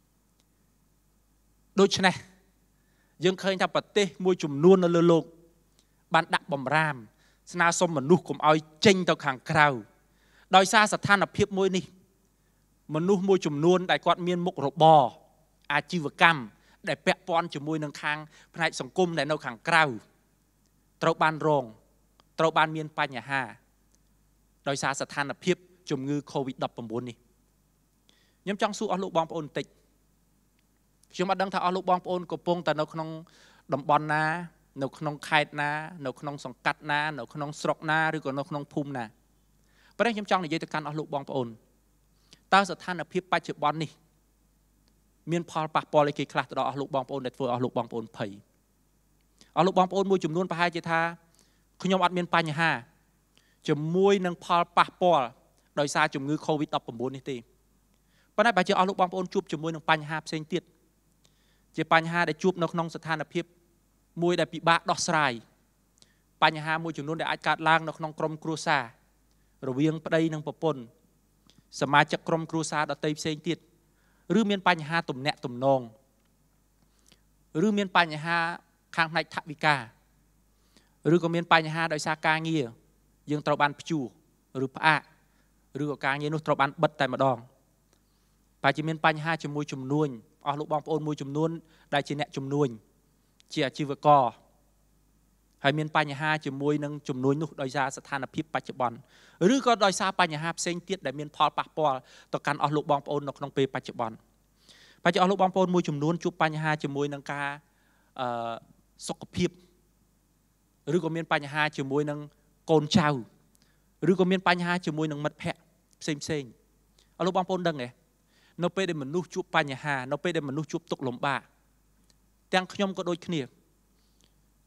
ដូច្នេះយើងឃើញថាប្រទេសមួយចំនួននៅលើโลกបានដាក់បំរាមស្នើសុំមនុស្សកុំឲ្យចេញទៅខាងក្រៅដោយសារស្ថានភាពមួយនេះមនុស្សមួយចំនួនដែលគាត់មានមុខរបរអាជីវកម្មដែលពាក់ព័ន្ធជាមួយនឹងខាងផ្នែកសង្គមដែលនៅខាងក្រៅត្រូវបានមានបញ្ហាដោយសារស្ថានភាពជំងឺ COVID-19 នេះខ្ញុំចង់សួរអស់លោកបងប្អូនបន្តិចខ្ញុំអត់ដឹងថាអស់លោកបងប្អូនកំពុងតែនៅក្នុងតំបន់ណានៅក្នុងខេត្តណានៅក្នុងសង្កាត់ណានៅក្នុងស្រុកណាឬក៏នៅក្នុងភូមិណាប៉ុន្តែខ្ញុំចង់និយាយទៅកាន់អស់លោកបងប្អូនតើស្ថានភាពបច្ចុប្បន្ននេះមានផលប៉ះពាល់អីគេខ្លះទៅដល់អស់លោកបងប្អូនដែលធ្វើអស់លោកបងប្អូនភ័យអស់លោកបងប្អូនមួយចំនួនប្រហែលជាថាខ្ញុំអត់មានបញ្ហាជាមួយនឹងផលប៉ះពាល់ដោយសារជំងឺ COVID-19 នេះទេប៉ុន្តែបើជាអស់លោកបងប្អូនជួបជាមួយនឹងបញ្ហាផ្សេងទៀតជាបញ្ហាដែលជួបនៅក្នុងស្ថានភាពមួយដែលពិបាកដោះស្រាយបញ្ហាមួយចំនួនដែលអាចកើតឡើងនៅក្នុងក្រុមគ្រួសាររវាងប្តីនិងប្រពន្ធសមាជិកក្រុមគ្រួសារដទៃផ្សេងទៀតឬមានបញ្ហាទំនាក់ទំនងឬមានបញ្ហាខាងផ្នែកថវិកាឬក៏មានបញ្ហាដោយសារការងារយើងត្រូវបានព្យួរឬផ្អាកឬក៏ការងារនោះត្រូវបានបិទតែម្ដងបើជាមានបញ្ហាជាមួយជំនួញអស់លោកបងប្អូនមួយចំនួនដែលជាអ្នកជំនួញជាអាជីវករហើយមានបញ្ហាជាមួយនឹងជំនួញនោះដោយសារស្ថានភាពបច្ចុប្បន្នឬក៏ដោយសារបញ្ហាផ្សេងទៀតដែលមានផលប៉ះពាល់ទៅកាន់អស់លោកបងប្អូននៅក្នុងពេលបច្ចុប្បន្នបើជាអស់លោកបងប្អូនមួយចំនួនជួបបញ្ហាជាមួយនឹងការសុខភាពឬក៏មានបញ្ហាជាមួយនឹងកូនចៅឬក៏មានបញ្ហាជាមួយនឹងមិត្តភ័ក្តិផ្សេងអស់លោកបងប្អូនដឹងទេនៅពេលដែលមនុស្សជួបបញ្ហានៅពេលដែលមនុស្សជួបទុក្ខលំបាកទាំងខ្ញុំក៏ដូចគ្នា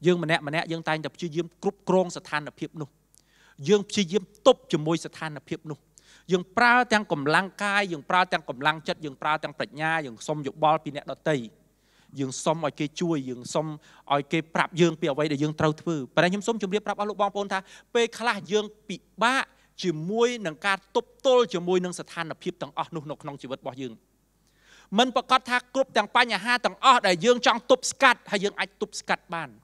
យើងម្នាក់យើងតែងតែព្យាយាមគ្រប់គ្រងស្ថានភាពនោះយើងព្យាយាមទប់ជាមួយស្ថានភាពនោះយើងប្រើទាំងកម្លាំងកាយយើងប្រើទាំងកម្លាំងចិត្តយើងប្រើទាំងប្រាជ្ញាយើងសុំយោបល់ពីអ្នកដទៃយើងសុំឲ្យគេជួយយើងសុំឲ្យគេប្រាប់យើងពីអ្វីដែលយើងត្រូវធ្វើប៉ុន្តែខ្ញុំសូមជម្រាបប្រាប់អស់លោកបងប្អូនថាពេលខ្លះយើងពិបាកជាមួយនឹងការទប់ទល់ជាមួយនឹងស្ថានភាពទាំងអស់នោះនៅក្នុងជីវិតរបស់យើងមិនប្រកាសថាគ្រប់ទាំងបញ្ហាទាំងអស់ដែលយើងចង់ទប់ស្កាត់ហើយយើងអាចទប់ស្កាត់បាន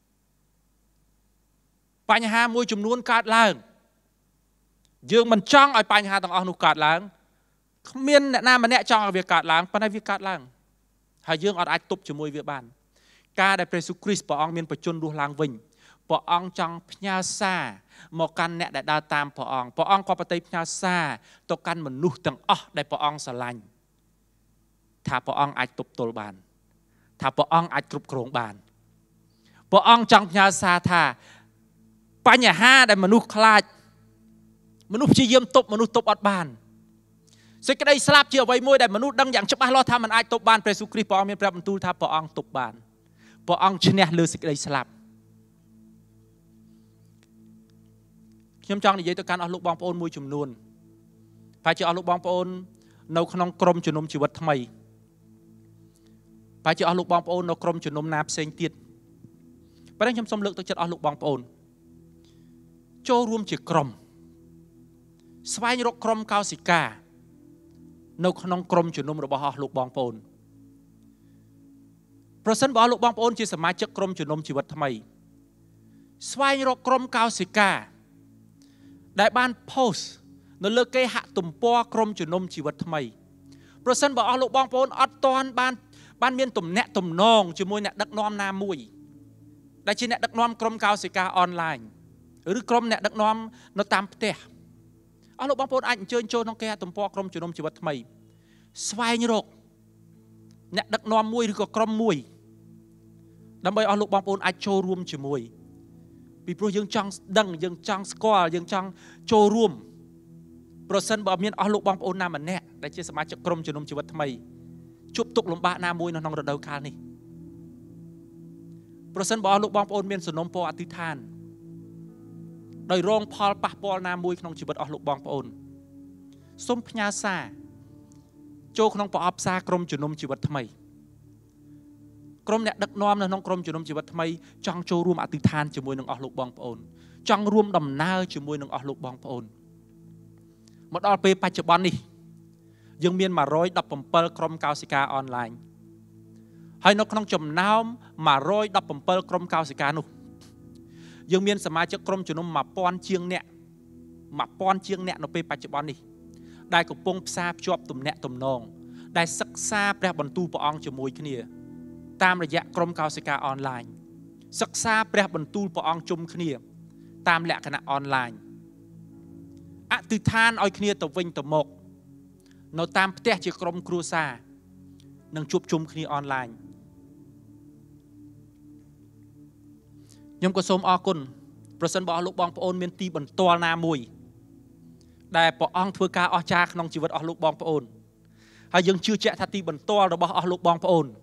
បញ្ហាមួយចំនួនកើតឡើងយើងមិនចង់ឲ្យបញ្ហាទាំងអស់នោះកើតឡើងគ្មានអ្នកណាម្នាក់ចង់ឲ្យវាកើតឡើងប៉ុន្តែវាកើតឡើងហើយយើងអាចទប់ជាមួយវាបានការដែលព្រះយេស៊ូវគ្រីស្ទព្រះអង្គមានបញ្ជូនរស់ឡើងវិញព្រះអង្គចង់ផ្ញើសារមកកាន់អ្នកដែលដើរតាមព្រះអង្គក៏ប្រតិផ្ញើសារទៅកាន់មនុស្សទាំងអស់ដែលព្រះអង្គស្រឡាញ់ថាព្រះអង្គអាចទប់ទល់បានថាព្រះអង្គអាចគ្រប់គ្រងបានព្រះអង្គចង់ផ្ញើសារថាបញ្ហាដែលមនុស្សខ្លាចមនុស្សព្យាយាមទប់មនុស្សទប់អត់បានសេចក្តីស្លាប់ជាអ្វីមួយដែលមនុស្សដឹងយ៉ាងច្បាស់លាស់ថាมันអាចទប់បានព្រះយេស៊ូវគ្រីស្ទព្រះអង្គមានប្រាប់បន្ទូលថាព្រះអង្គទប់បានព្រះអង្គឈ្នះលើសេចក្តីស្លាប់ខ្ញុំចង់និយាយទៅកាន់អស់លោកបងប្អូនមួយចំនួនប្រហែលជាអស់លោកបងប្អូននៅក្នុងក្រុមជំនុំជីវិតថ្មីប្រហែលជាអស់លោកបងប្អូននៅក្រុមជំនុំណាផ្សេងទៀតប៉ុន្តែខ្ញុំសូមលើកទឹកចិត្តអស់លោកបងប្អូនចូលរួមជាក្រុមស្វែងរកក្រុមកោសិកានៅក្នុងក្រុមជំនុំរបស់អស់លោកបងប្អូនប្រសិនបើអស់លោកបងប្អូនជាសមាជិកក្រុមជំនុំជីវិតថ្មីស្វែងរកក្រុមកោសិកាដែលបាន post នៅលើគេហទំព័រក្រុមជំនុំជីវិតថ្មីប្រសិនបើអស់លោកបងប្អូនអត់ទាន់បានមានទំនាក់ទំនងជាមួយអ្នកដឹកនាំណាមួយដែលជាអ្នកដឹកនាំក្រុមកោសិកាអនឡាញឬក្រុមអ្នកដឹកនាំនៅតាមផ្ទះអស់លោកបងប្អូនអាចអញ្ជើញចូលក្នុងគេហទំព័រក្រុមជំនុំជីវិតថ្មីស្វែងរកអ្នកដឹកនាំមួយឬក៏ក្រុមមួយដើម្បីអស់លោកបងប្អូនអាចចូលរួមជាមួយពីព្រោះយើងចង់ដឹងយើងចង់ស្គាល់យើងចង់ចូលរួមប្រសិនបើមានអស់លោកបងប្អូនណាម្នាក់ដែលជាសមាជិកក្រុមជំនុំជីវិតថ្មីជួបទុក្ខលំបាកណាមួយនៅក្នុងរដូវកាលនេះប្រសិនបើអស់លោកបងប្អូនមានសំណូមពរអធិដ្ឋានដោយរងផលប៉ះពាល់ណាមួយក្នុងជីវិតអស់លោកបងប្អូនសូមផ្ញើសារចូលក្នុងប្រអប់សារក្រុមជំនុំជីវិតថ្មីក្រុមអ្នកដឹកនាំនៅក្នុងក្រុមជំនុំជីវិតថ្មីចង់ចូលរួមអធិដ្ឋានជាមួយនឹងអស់លោកបងប្អូនចង់រួមដំណើរជាមួយនឹងអស់លោកបងប្អូនមកដល់ពេលបច្ចុប្បន្ននេះយើងមាន117ក្រុមកោសិកាអនឡាញហើយនៅក្នុងចំណោម117ក្រុមកោសិកានោះយើងមានសមាជិកក្រុមជំនុំ1000ជាងអ្នកនៅពេលបច្ចុប្បន្ននេះដែលកំពុងផ្សារភ្ជាប់ទំនាក់ទំនងដែលសិក្សាព្រះបន្ទូលព្រះអង្គជាមួយគ្នាតាមរយៈក្រុមកោសិកាអនឡាញសិក្សាព្រះបន្ទូលព្រះអង្គជុំគ្នាតាមលក្ខណៈអនឡាញអធិដ្ឋានឲ្យគ្នាទៅវិញទៅមកនៅតាមផ្ទះជាក្រុមគ្រួសារនិងជួបជុំគ្នាអនឡាញខ្ញុំក៏សូមអរគុណប្រសិនបើអស់លោកបងប្អូនមានទីបន្ទាល់ណាមួយដែលព្រះអង្គធ្វើការអស្ចារ្យក្នុងជីវិតអស់លោកបងប្អូនហើយយើងជឿជាក់ថាទីបន្ទាល់របស់អស់លោកបងប្អូន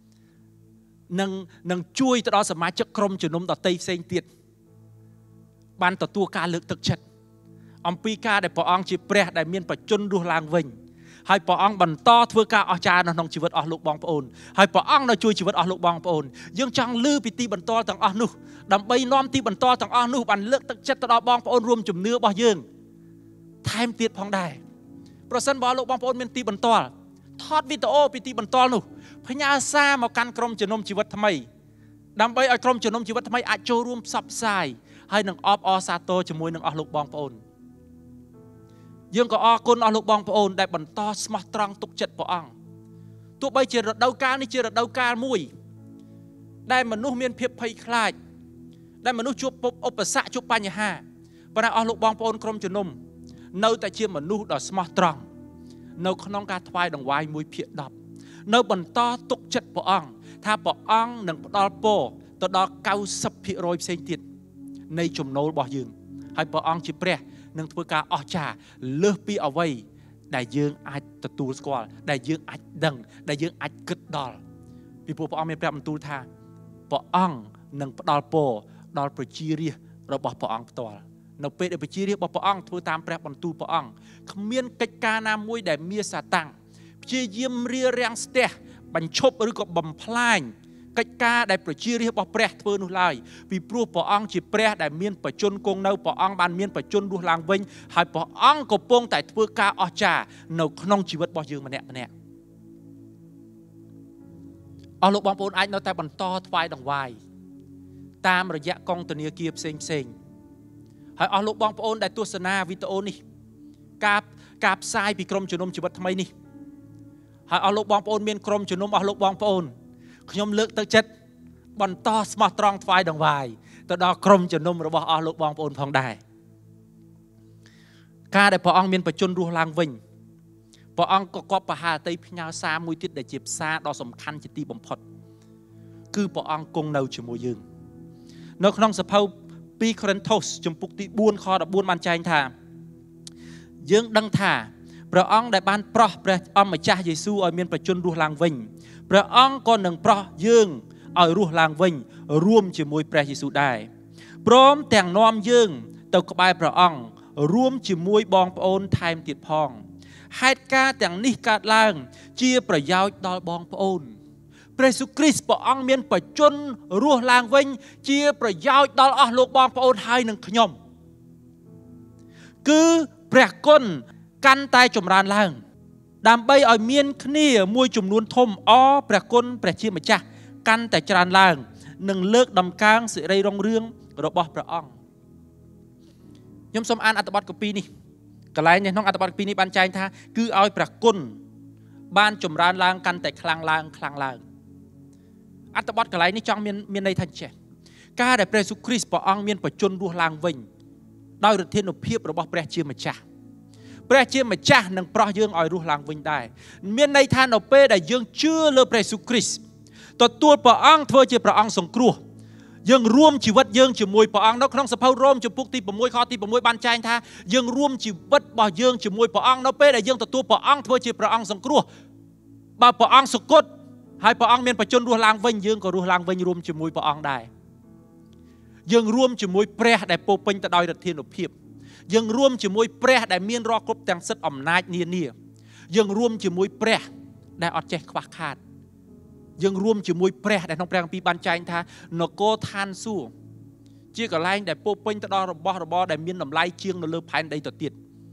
នឹងជួយទៅដល់សមាជិកក្រុមជំនុំដទៃផ្សេងទៀតបានទទួលការលើកទឹកចិត្តអំពីការដែលព្រះអង្គជាព្រះដែលមានបច្ចុប្បន្នរស់ឡើងវិញហើយព្រះអង្គបន្តធ្វើការអស្ចារ្យនៅក្នុងជីវិតអស់លោកបងប្អូនហើយព្រះអង្គនៅជួយជីវិតអស់លោកបងប្អូនយើងចង់ឮពីទីបន្ទាល់ទាំងអស់នោះដើម្បីនាំទីបន្ទាល់ទាំងអស់នោះបានលើកទឹកចិត្តទៅដល់បងប្អូនរួមជំនឿរបស់យើងថែមទៀតផងដែរប្រសិនបើលោកបងប្អូនមានទីបន្ទាល់ថតវីដេអូពីទីបន្ទាល់នោះផ្ញើសារមកកាន់ក្រុមជំនុំជីវិតថ្មីដើម្បីឲ្យក្រុមជំនុំជីវិតថ្មីអាចចូលរួមផ្សព្វផ្សាយហើយនឹងអបអរសាទរជាមួយនឹងអស់លោកបងប្អូនយើងក៏អរគុណអស់លោកបងប្អូនដែលបន្តស្មោះត្រង់ទុកចិត្តព្រះអង្គទោះបីជារដូវកាលនេះជារដូវកាលមួយដែលមនុស្សមានភាពភ័យខ្លាចដែលមនុស្សជួបឧបសគ្គជួបបញ្ហាប៉ុន្តែអស់លោកបងប្អូនក្រុមជំនុំនៅតែជាមនុស្សដ៏ស្មោះត្រង់នៅក្នុងការថ្វាយដង្វាយ1/10នៅបន្តទុកចិត្តព្រះអង្គថាព្រះអង្គនឹងផ្ដល់ពរទៅដល់ 90% ផ្សេងទៀតនៃចំណូលរបស់យើងហើយព្រះអង្គជាព្រះនឹងធ្វើការអស្ចារ្យលើសពីអ្វីដែលយើងអាចទទួលស្គាល់ដែលយើងអាចដឹងដែលយើងអាចគិតដល់ពីព្រោះព្រះអង្គមានប្រាប់បន្ទូលថាព្រះអង្គនឹងផ្ដល់ពរដល់ប្រជារាស្ត្ររបស់ព្រះអង្គផ្ទាល់នៅពេលដែលប្រជារាស្ត្ររបស់ព្រះអង្គធ្វើតាមព្រះបន្ទូលព្រះអង្គគ្មានកិច្ចការណាមួយដែលមានសាតាំងព្យាយាមរារាំងស្ទះបញ្ឈប់ឬក៏បំផ្លាញកិច្ចការដែលប្រជារាស្ត្ររបស់ព្រះធ្វើនោះឡើយពីព្រោះព្រះអង្គជាព្រះដែលមានបច្ចុប្បន្នគង់នៅព្រះអង្គបានមានបច្ចុប្បន្នរស់ឡើងវិញហើយព្រះអង្គកំពុងតែធ្វើការអស្ចារ្យនៅក្នុងជីវិតរបស់យើងម្នាក់ម្នាក់អស់លោកបងប្អូនអាចនៅតែបន្តថ្វាយដង្វាយតាមរយៈកងធនាគារផ្សេងហើយអស់លោកបងប្អូនដែលទស្សនាវីដេអូនេះការផ្សាយពីក្រុមជំនុំជីវិតថ្មីនេះហើយអស់លោកបងប្អូនមានក្រុមជំនុំអស់លោកបងប្អូនខ្ញុំលើកទឹកចិត្តបន្តស្មោះត្រង់ថ្វាយដង្វាយទៅដល់ក្រុមជំនុំរបស់អស់លោកបងប្អូនផងដែរការដែលព្រះអង្គមានបច្ចុប្បន្នរស់ឡើងវិញព្រះអង្គក៏គប់បហាតីផ្ញើសារមួយទៀតដែលជាផ្សារដ៏សំខាន់ជាទីបំផុតគឺព្រះអង្គគង់នៅជាមួយយើងនៅក្នុងសភៅ2 Korinthos ជំពូកទី4 ខ 14បានចែងថាយើងដឹងថាព្រះអង្គដែលបានប្រោះព្រះអម្ចាស់យេស៊ូវឲ្យមានបច្ចុប្បន្នរស់ឡើងវិញព្រះអង្គក៏នឹងប្រោះយើងឲ្យរស់ឡើងវិញរួមជាមួយព្រះយេស៊ូវដែរព្រមទាំងនាំយើងទៅក្បែរព្រះអង្គរួមជាមួយបងប្អូនថែមទៀតផងហេតុការទាំងនេះកើតឡើងជាប្រយោជន៍ដល់បងប្អូនព្រះយេស៊ូវគ្រីស្ទព្រះអង្គមានបច្ចុប្បន្នរស់ឡើងវិញជាប្រយោជន៍ដល់អស់លោកបងប្អូនហើយនឹងខ្ញុំគឺព្រះគុណកាន់តែចម្រើនឡើងដើម្បីឲ្យមានគ្នាមួយចំនួនធំព្រះគុណព្រះជាម្ចាស់កាន់តែច្រើនឡើងនិងលើកដំកើងសិរីរុងរឿងរបស់ព្រះអង្គខ្ញុំសូមអានអត្ថបទកពីនេះកន្លែងក្នុងអត្ថបទកពីនេះបានចែងថាគឺឲ្យព្រះគុណបានចម្រើនឡើងកាន់តែខ្លាំងឡើងអត្ថបទកន្លែងនេះចង់មានន័យថាចេះការដែលព្រះយេស៊ូវគ្រីស្ទព្រះអង្គមានបច្ចុប្បន្នរស់ឡើងវិញដោយឫទ្ធានុភាពរបស់ព្រះជាម្ចាស់ព្រះជាម្ចាស់នឹងប្រោះយើងឲ្យរស់ឡើងវិញដែរមានន័យថានៅពេលដែលយើងជឿលើព្រះយេស៊ូវគ្រីស្ទទទួលព្រះអង្គធ្វើជាព្រះអង្គសង្គ្រោះយើងរួមជីវិតយើងជាមួយព្រះអង្គនៅក្នុងសភៅរ៉ូមជំពូកទី6 ខ ទី 6បានចែងថាយើងរួមជីវិតរបស់យើងជាមួយព្រះអង្គនៅពេលដែលយើងទទួលព្រះអង្គធ្វើជាព្រះអង្គសង្គ្រោះបើព្រះអង្គសុគតហើយព្រះអង្គមានបច្ចុប្បន្នរស់ឡើងវិញយើងក៏រស់ឡើងវិញរួមជាមួយព្រះអង្គដែរយើងរួមជាមួយព្រះដែលពោពេញទៅដោយឫទ្ធានុភាពយើងរួមជាមួយព្រះដែលមានរាល់គ្រប់ទាំងសិទ្ធិអំណាចនានាយើងរួមជាមួយព្រះដែលអត់ចេះខ្វះខាតយើងរួមជាមួយព្រះដែលក្នុងព្រះគម្ពីរបានចែងថានគរឋានសួគ៌ជាកន្លែងដែលពោពេញទៅដោយរបស់របរដែលមានតម្លៃជាងនៅលើផែនដីទៅទៀត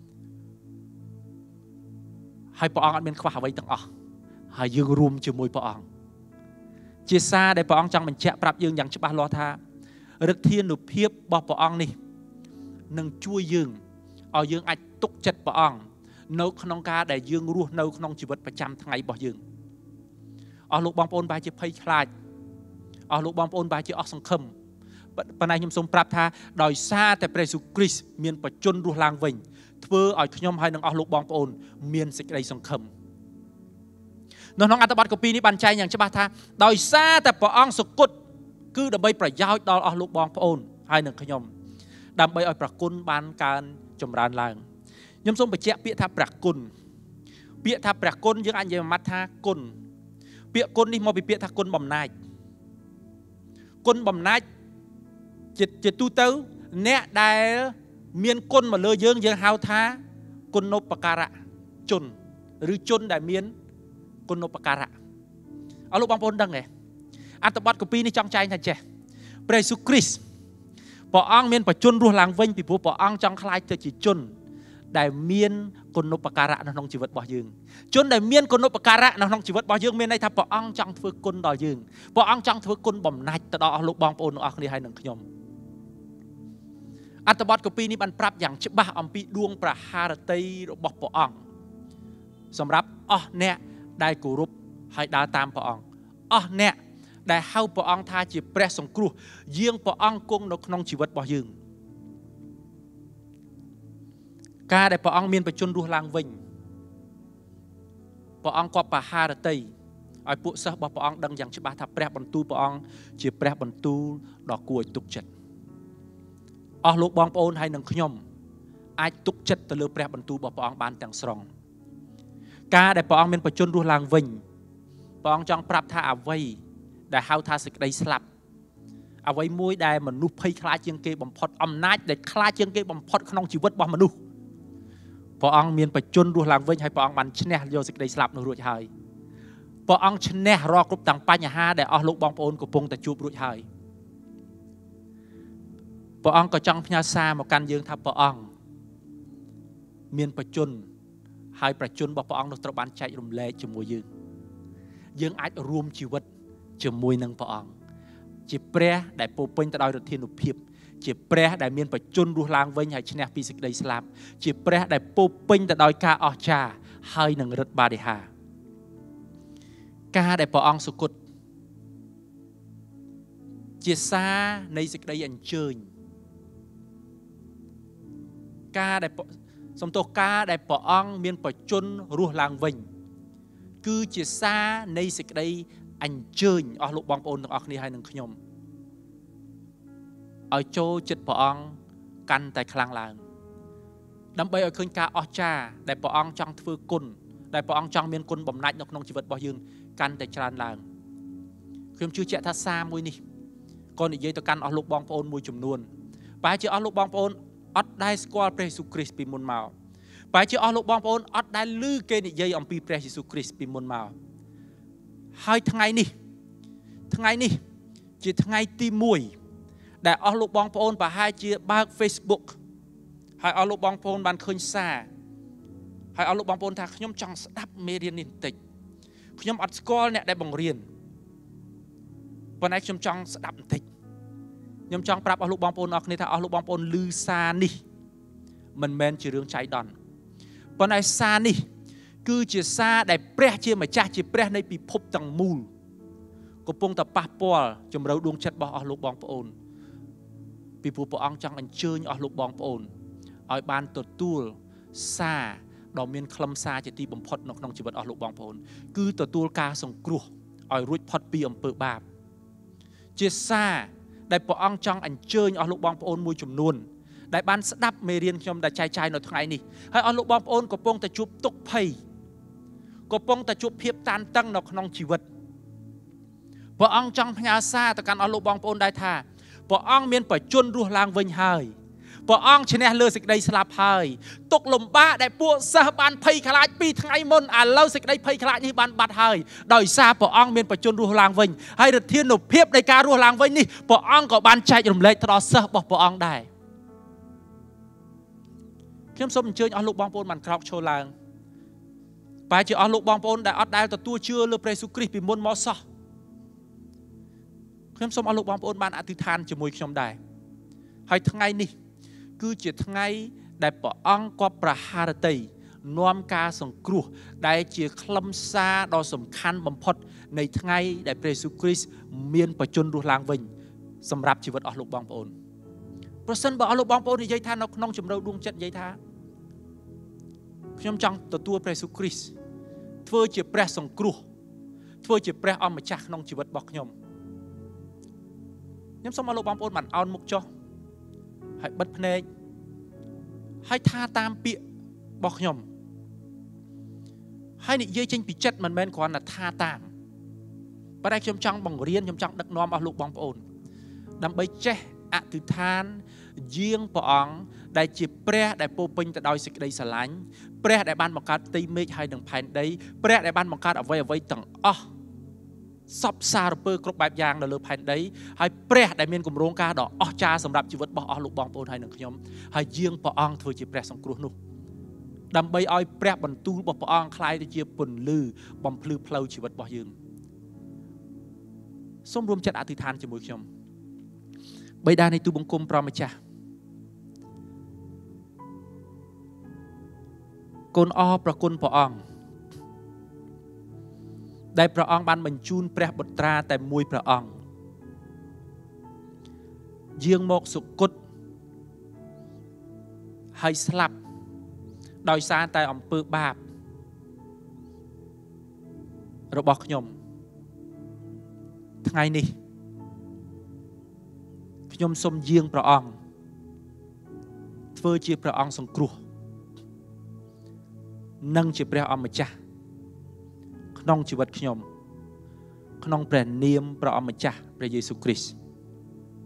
ហើយព្រះអង្គអត់មានខ្វះអ្វីទាំងអស់ហើយយើងរួមជាមួយព្រះអង្គជាសារដែលព្រះអង្គចង់បញ្ជាក់ប្រាប់យើងយ៉ាងច្បាស់លាស់ថាឫទ្ធានុភាពរបស់ព្រះអង្គនេះនឹងជួយយើងឲ្យយើងអាចទុកចិត្តព្រះអង្គនៅក្នុងការដែលយើងរស់នៅក្នុងជីវិតប្រចាំថ្ងៃរបស់យើងអស់លោកបងប្អូនបែរជាភ័យខ្លាចអស់លោកបងប្អូនបែរជាអស់សង្ឃឹមប៉ុន្តែខ្ញុំសូមប្រាប់ថាដោយសារតែព្រះយេស៊ូវគ្រីស្ទមានបច្ចុប្បន្នរស់ឡើងវិញធ្វើឲ្យខ្ញុំហើយនិងអស់លោកបងប្អូនមានសេចក្តីសង្ឃឹមនៅក្នុងអត្ថបទកពីនេះបានចែងយ៉ាងច្បាស់ថាដោយសារតែព្រះអង្គសុគតគឺដើម្បីប្រយោជន៍ដល់អស់លោកបងប្អូនហើយនិងខ្ញុំដើម្បីឲ្យព្រះគុណបានកើនចម្រើនឡើងខ្ញុំសូមបញ្ជាក់ពាក្យថាព្រះគុណពាក្យថាព្រះគុណយើងអាចនិយាយមួយម៉ាត់ថាគុណពាក្យគុណនេះមកពីពាក្យថាគុណបំណាច់គុណបំណាច់ជាទូទៅអ្នកដែលមានគុណមកលើយើងហៅថាគុណូបការៈជនឬជនដែលមានគុណូបការៈអស់លោកបងប្អូនដឹងទេអត្ថបទកពីនេះចង់ចែងថាចេះព្រះយេស៊ូវគ្រីស្ទព្រះអង្គមានបច្ចុប្បន្នរស់ឡើងវិញពីព្រោះព្រះអង្គចង់ខ្លាចទៅជាជនដែលមានគុណូបការៈនៅក្នុងជីវិតរបស់យើងជនដែលមានគុណូបការៈនៅក្នុងជីវិតរបស់យើងមានន័យថាព្រះអង្គចង់ធ្វើគុណដល់យើងព្រះអង្គចង់ធ្វើគុណបំណាច់ទៅដល់អស់លោកបងប្អូនទាំងអស់គ្នាហើយនឹងខ្ញុំអត្ថបទកពីនេះបានប្រាប់យ៉ាងច្បាស់អំពីដួងព្រះハរតីរបស់ព្រះអង្គសម្រាប់អស់អ្នកដែលគោរពហើយដើរតាមព្រះអង្គអស់អ្នកដែលហៅព្រះអង្គថាជាព្រះសង្គ្រោះយាងព្រះអង្គគង់នៅក្នុងជីវិតរបស់យើងការដែលព្រះអង្គមានបច្ចុប្បន្នរស់ឡើងវិញព្រះអង្គក៏បហារតីឲ្យពួកសិស្សរបស់ព្រះអង្គដឹងយ៉ាងច្បាស់ថាព្រះបន្ទូលព្រះអង្គជាព្រះបន្ទូលដ៏គួរឲ្យទុកចិត្តអស់លោកបងប្អូនហើយនឹងខ្ញុំអាចទុកចិត្តទៅលើព្រះបន្ទូលរបស់ព្រះអង្គបានទាំងស្រុងការដែលព្រះអង្គមានបច្ចុប្បន្នរស់ឡើងវិញព្រះអង្គចង់ប្រាប់ថាអ្វីដែលហៅថាសេចក្តីស្លាប់អ្វីមួយដែលមនុស្សភ័យខ្លាចជាងគេបំផុតអំណាចដែលខ្លាចជាងគេបំផុតក្នុងជីវិតរបស់មនុស្សព្រះអង្គមានបច្ចុប្បន្នរស់ឡើងវិញហើយព្រះអង្គបានឈ្នះយកសេចក្តីស្លាប់នោះរួចហើយព្រះអង្គឈ្នះរាល់គ្រប់ទាំងបញ្ហាដែលអស់លោកបងប្អូនកំពុងតែជួបរួចហើយព្រះអង្គក៏ចង់ផ្ញើសារមកកាន់យើងថាព្រះអង្គមានបច្ចុប្បន្នហើយប្រជញ្ញរបស់ព្រះអង្គនោះត្រូវបានចែករំលែកជាមួយយើងអាចរួមជីវិតជាមួយនឹងព្រះអង្គជាព្រះដែលពោពេញទៅដោយឫទ្ធានុភាពជាព្រះដែលមានបច្ចុប្បន្នរស់ឡើងវិញហើយឈ្នះពីសេចក្តីស្លាប់ជាព្រះដែលពោពេញទៅដោយការអស្ចារ្យហើយនឹងឫទ្ធិបាតិហាការដែលព្រះអង្គសុគតជាសារនៃសេចក្តីអញ្ជើញការដែលសំទោសការដែលព្រះអង្គមានបច្ចុប្បន្នរស់ឡើងវិញគឺជាសារនៃសេចក្តីអញ្ជើញអស់លោកបងប្អូនទាំងអស់គ្នាហើយនឹងខ្ញុំឲ្យចូលចិត្តព្រះអង្គកាន់តែខ្លាំងឡើងដើម្បីឲ្យឃើញការអស្ចារ្យដែលព្រះអង្គចង់ធ្វើគុណដែលព្រះអង្គចង់មានគុណបំណាច់នៅក្នុងជីវិតរបស់យើងកាន់តែច្រើនឡើងខ្ញុំជឿជាក់ថាសារមួយនេះក៏និយាយទៅកាន់អស់លោកបងប្អូនមួយចំនួនប្រហែលជាអស់លោកបងប្អូនអត់ដែលស្គាល់ព្រះយេស៊ូវគ្រីស្ទពីមុនមកប្រហែលជាអស់លោកបងប្អូនអត់ដែលឮគេនិយាយអំពីព្រះយេស៊ូវគ្រីស្ទពីមុនមកហើយថ្ងៃនេះជាថ្ងៃទី1ដែលអស់លោកបងប្អូនប្រហែលជាបើក Facebook ហើយអស់លោកបងប្អូនបានឃើញសារហើយអស់លោកបងប្អូនថាខ្ញុំចង់ស្ដាប់មេរៀននេះបន្តិចខ្ញុំអត់ស្គាល់អ្នកដែលបង្រៀនប៉ុន្តែខ្ញុំចង់ស្ដាប់បន្តិចខ្ញុំចង់ប្រាប់អស់លោកបងប្អូនអរគ្នាថាអស់លោកបងប្អូនឮសារនេះមិនមែនជារឿងចៃដន្យប៉ុន្តែសារនេះគឺជាសារដែលព្រះជាម្ចាស់ជាព្រះនៃពិភពទាំងមូលកំពុងតែប៉ះពាល់ជំរឿដួងចិត្តរបស់អស់លោកបងប្អូនពីព្រោះព្រះអង្គចង់អញ្ជើញអស់លោកបងប្អូនឲ្យបានទទួលសារដ៏មានខ្លឹមសារជាទីបំផុតនៅក្នុងជីវិតអស់លោកបងប្អូនគឺទទួលការសង្គ្រោះឲ្យរួចផុតពីអំពើបាបជាសារដែលព្រះអង្គចង់អញ្ជើញអស់លោកបងប្អូនមួយចំនួនដែលបានស្ដាប់មេរៀនខ្ញុំដែលចែកចាយនៅថ្ងៃនេះហើយអស់លោកបងប្អូនកំពុងតែជួបទុក្ខភ័យកំពុងតែជួបភាពតានតឹងនៅក្នុងជីវិតព្រះអង្គចង់ផ្ញើសារទៅកាន់អស់លោកបងប្អូនដែរថាព្រះអង្គមានបច្ចុប្បន្នរស់ឡើងវិញហើយព្រះអង្គឈ្នះលើសេចក្តីស្លាប់ហើយទុក្ខលំបាកដែលពួកសិស្សបានភ័យខ្លាចពីថ្ងៃមុនឥឡូវសេចក្តីភ័យខ្លាចនេះបានបាត់ហើយដោយសារព្រះអង្គមានបច្ចុប្បន្នរស់ឡើងវិញហើយឫទ្ធានុភាពនៃការរស់ឡើងវិញនេះព្រះអង្គក៏បានចែករំលែកទៅដល់សិស្សរបស់ព្រះអង្គដែរខ្ញុំសូមអញ្ជើញអស់លោកបងប្អូនបានក្រោកឈរឡើងបែរជាអស់លោកបងប្អូនដែលអត់ដែលទទួលជឿលើព្រះយេស៊ូវគ្រីស្ទពីមុនមកសោះខ្ញុំសូមអស់លោកបងប្អូនបានអធិដ្ឋានជាមួយខ្ញុំដែរហើយថ្ងៃនេះគឺជាថ្ងៃដែលព្រះអង្គក៏ប្រហារតីនាំការសង្គ្រោះដែលជាខ្លឹមសារដ៏សំខាន់បំផុតនៃថ្ងៃដែលព្រះយេស៊ូវគ្រីស្ទមានបច្ចុប្បន្នរស់ឡើងវិញសម្រាប់ជីវិតអស់លោកបងប្អូនប្រសិនបើអស់លោកបងប្អូននិយាយថានៅក្នុងជំរឿដួងចិត្តនិយាយថាខ្ញុំចង់ទទួលព្រះយេស៊ូវគ្រីស្ទធ្វើជាព្រះសង្គ្រោះធ្វើជាព្រះអម្ចាស់ក្នុងជីវិតរបស់ខ្ញុំសូមអស់លោកបងប្អូនបានអោនមុខចុះហើយបិទភ្នែកហើយថាតាមពាក្យរបស់ខ្ញុំហើយនិយាយចេញពីចិត្តមិនមែនគ្រាន់តែថាតាមប៉ុន្តែខ្ញុំចង់បង្រៀនខ្ញុំចង់ដឹកនាំអស់លោកបងប្អូនដើម្បីចេះអធិដ្ឋានយាងព្រះអង្គដែលជាព្រះដែលពោពេញទៅដោយសេចក្តីស្រឡាញ់ព្រះដែលបានបង្កើតផ្ទៃមេឃហើយនឹងផែនដីព្រះដែលបានបង្កើតអ្វីទាំងអស់សពសារពើគ្រប់បែបយ៉ាងនៅលើផែនដីហើយព្រះដែលមានគម្រោងការដ៏អស្ចារ្យសម្រាប់ជីវិតរបស់អស់លោកបងប្អូនហើយនឹងខ្ញុំហើយយាងព្រះអង្គធ្វើជាព្រះសង្គ្រោះនោះដើម្បីឲ្យព្រះបន្ទូលរបស់ព្រះអង្គคล้ายទៅជាពន្លឺបំភ្លឺផ្លូវជីវិតរបស់យើងសូមរួមចិត្តអធិដ្ឋានជាមួយខ្ញុំបិតានៃទូបង្គំព្រះម្ចាស់កូនអរប្រគុណព្រះអង្គដែលព្រះអង្គបានបញ្ជូនព្រះបុត្រាតែមួយព្រះអង្គយាងមកសុគតហើយស្លាប់ដោយសារតែអំពើបាបរបស់ខ្ញុំថ្ងៃនេះខ្ញុំសូមយាងព្រះអង្គធ្វើជាព្រះអង្គសង្គ្រោះនិងជាព្រះអម្ចាស់ក្នុងជីវិតខ្ញុំក្នុងព្រះនាមព្រះអម្ចាស់ព្រះយេស៊ូវគ្រីស្ទ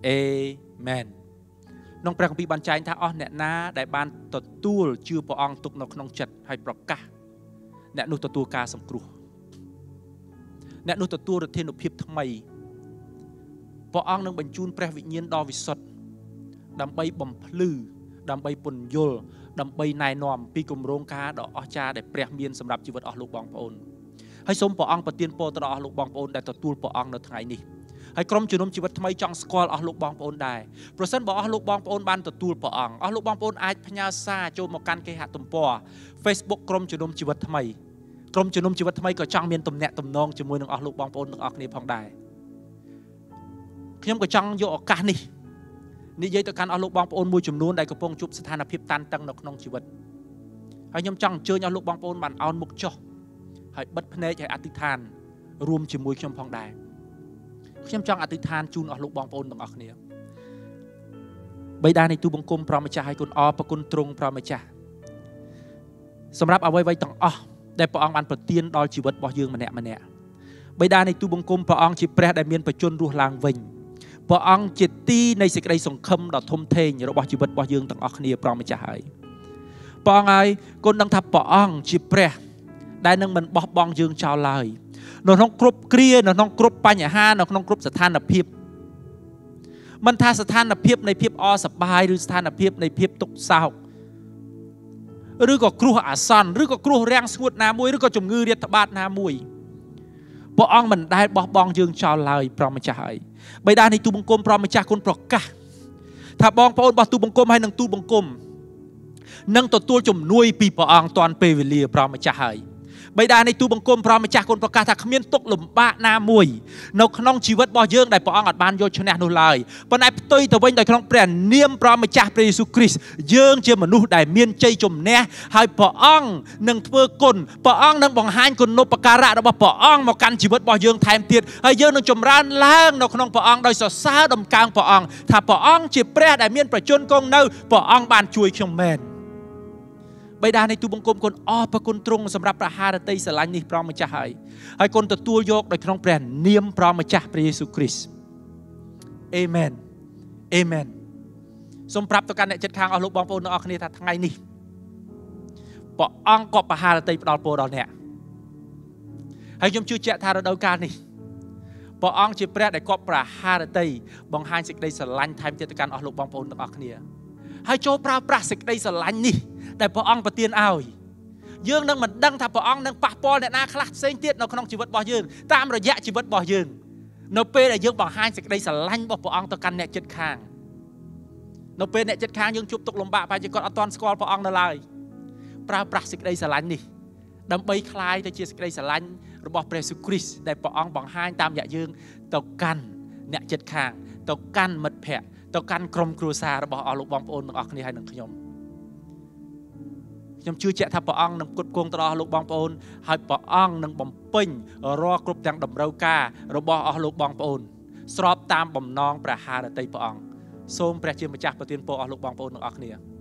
អេមែនក្នុងព្រះគម្ពីរបានចែងថាអស់អ្នកណាដែលបានទទួលជឿព្រះអង្គទុកនៅក្នុងចិត្តហើយប្រកាសអ្នកនោះទទួលការសង្គ្រោះអ្នកនោះទទួលឫទ្ធានុភាពថ្មីព្រះអង្គនឹងបញ្ជូនព្រះវិញ្ញាណដ៏វិសុទ្ធដើម្បីបំភ្លឺដើម្បីពន្យល់ដើម្បីណែនាំពីគម្រោងការដ៏អស្ចារ្យដែលព្រះមានសម្រាប់ជីវិតអស់លោកបងប្អូនហើយសូមព្រះអង្គប្រទានពរទៅដល់អស់លោកបងប្អូនដែលទទួលព្រះអង្គនៅថ្ងៃនេះហើយក្រុមជំនុំជីវិតថ្មីចង់ស្គាល់អស់លោកបងប្អូនដែរប្រសិនបើអស់លោកបងប្អូនបានទទួលព្រះអង្គអស់លោកបងប្អូនអាចផ្ញើសារចូលមកកាន់គេហទំព័រ Facebook ក្រុមជំនុំជីវិតថ្មីក្រុមជំនុំជីវិតថ្មីក៏ចង់មានទំនាក់ទំនងជាមួយនឹងអស់លោកបងប្អូនទាំងអស់គ្នាផងដែរខ្ញុំក៏ចង់យកឱកាសនេះនិយាយទៅកាន់អស់លោកបងប្អូនមួយចំនួនដែលកំពុងជួបស្ថានភាពតានតឹងនៅក្នុងជីវិតហើយខ្ញុំចង់អញ្ជើញអស់លោកបងប្អូនបានអោនមុខចុះហើយបិទភ្នែកហើយអធិដ្ឋានរួមជាមួយខ្ញុំផងដែរខ្ញុំចង់អធិដ្ឋានជូនអស់លោកបងប្អូនទាំងអស់គ្នាបិតានៃទូបង្គំព្រះម្ចាស់ឲ្យគុណអរប្រគុណទ្រង់ព្រះម្ចាស់សម្រាប់អ្វីៗទាំងអស់ដែលព្រះអង្គបានប្រទានដល់ជីវិតរបស់យើងម្នាក់ម្នាក់បិតានៃទូបង្គំព្រះអង្គជាព្រះដែលមានបជនរស់ឡើងវិញព្រះអង្គជាទីនៃសេចក្តីសង្ឃឹមដ៏ធំធេងរបស់ជីវិតរបស់យើងទាំងអស់គ្នាព្រះម្ចាស់ហើយព្រះអង្គហើយគុណដឹងថាព្រះអង្គជាព្រះដែលនឹងមិនបោះបង់យើងចោលឡើយនៅក្នុងគ្រប់គ្រានៅក្នុងគ្រប់បញ្ហានៅក្នុងគ្រប់ស្ថានភាពមិនថាស្ថានភាពនៃភាពអសប្បាយឬស្ថានភាពនៃភាពទុក្ខសោកឬក៏គ្រោះអាសន្នឬក៏គ្រោះរាំងស្ងួតណាមួយឬក៏ជំងឺរាតត្បាតណាមួយព្រះអង្គមិនដែលបោះបង់យើងចោលឡើយព្រះម្ចាស់ហើយបិតានៃទូបង្គំព្រះម្ចាស់គុណប្រកាសថាបងប្អូនរបស់ទូបង្គំហើយនឹងទូបង្គំនឹងទទួលជំនួយពីព្រះអង្គតាន់ពេលវេលាព្រះម្ចាស់ហើយបិតានៃទូបង្គំព្រះម្ចាស់គុណប្រកាសថាគ្មានទុក្ខលំបាកណាមួយនៅក្នុងជីវិតរបស់យើងដែលព្រះអង្គអាចបានយកឈ្នះនោះឡើយប៉ុន្តែផ្ទុយទៅវិញដោយក្នុងព្រះនាមព្រះម្ចាស់ព្រះយេស៊ូវគ្រីស្ទយើងជាមនុស្សដែលមានជ័យជំនះហើយព្រះអង្គនឹងធ្វើគុណព្រះអង្គនឹងបង្ហាញគុណូបការៈរបស់ព្រះអង្គមកកាន់ជីវិតរបស់យើងថែមទៀតហើយយើងនឹងចម្រើនឡើងនៅក្នុងព្រះអង្គដោយសរសើរដំកើងព្រះអង្គថាព្រះអង្គជាព្រះដែលមានប្រជញ្ញគង់នៅព្រះអង្គបានជួយខ្ញុំមែនបិតានៃទូបង្គំគុណអរព្រគុណទ្រង់សម្រាប់ព្រះハរតីស្រឡាញ់នេះព្រះម្ចាស់ហើយគុណទទួលយកដោយក្នុងព្រះនាមព្រះម្ចាស់ព្រះយេស៊ូវគ្រីស្ទអេមែនអេមែនសូមប្រាប់ទៅកាន់អ្នកជិតខាងអស់លោកបងប្អូនទាំងអស់គ្នាថាថ្ងៃនេះព្រះអង្គក៏ព្រះハរតីផ្ដល់ពរដល់អ្នកហើយខ្ញុំជឿជាក់ថារដូវកាលនេះព្រះអង្គជាព្រះដែលគប់ព្រះハរតីបង្ហាញសេចក្តីស្រឡាញ់ថែមទៀតទៅកាន់អស់លោកបងប្អូនទាំងអស់គ្នាហើយចូលប្រើប្រាស់សេចក្តីស្រឡាញ់នេះដែលព្រះអង្គប្រទានឲ្យយើងនឹងមិនដឹងថាព្រះអង្គនឹងប៉ះពាល់អ្នកណាខ្លះផ្សេងទៀតនៅក្នុងជីវិតរបស់យើងតាមរយៈជីវិតរបស់យើងនៅពេលដែលយើងបង្ហាញសេចក្តីស្រឡាញ់របស់ព្រះអង្គទៅកាន់អ្នកជិតខាងនៅពេលអ្នកជិតខាងយើងជួបទុក្ខលំបាកប្រហែលជាគាត់អត់ទាន់ស្គាល់ព្រះអង្គនៅឡើយប្រើប្រាស់សេចក្តីស្រឡាញ់នេះដើម្បីคล้ายទៅជាសេចក្តីស្រឡាញ់របស់ព្រះយេស៊ូវគ្រីស្ទដែលព្រះអង្គបង្ហាញតាមរយៈយើងទៅកាន់អ្នកជិតខាងទៅកាន់មិត្តភក្តិទៅកាន់ក្រុមគ្រួសាររបស់អស់លោកបងប្អូនទាំងអស់គ្នាហើយនឹងខ្ញុំជឿជាក់ថាព្រះអង្គនឹងផ្គត់ផ្គង់ទៅដល់លោកបងប្អូនហើយព្រះអង្គនឹងបំពេញរាល់គ្រប់ទាំងតម្រូវការរបស់អស់លោកបងប្អូនស្របតាមបំណងព្រះハរតីព្រះអង្គសូមព្រះជាម្ចាស់ប្រទានពរអស់លោកបងប្អូនទាំងអស់គ្នា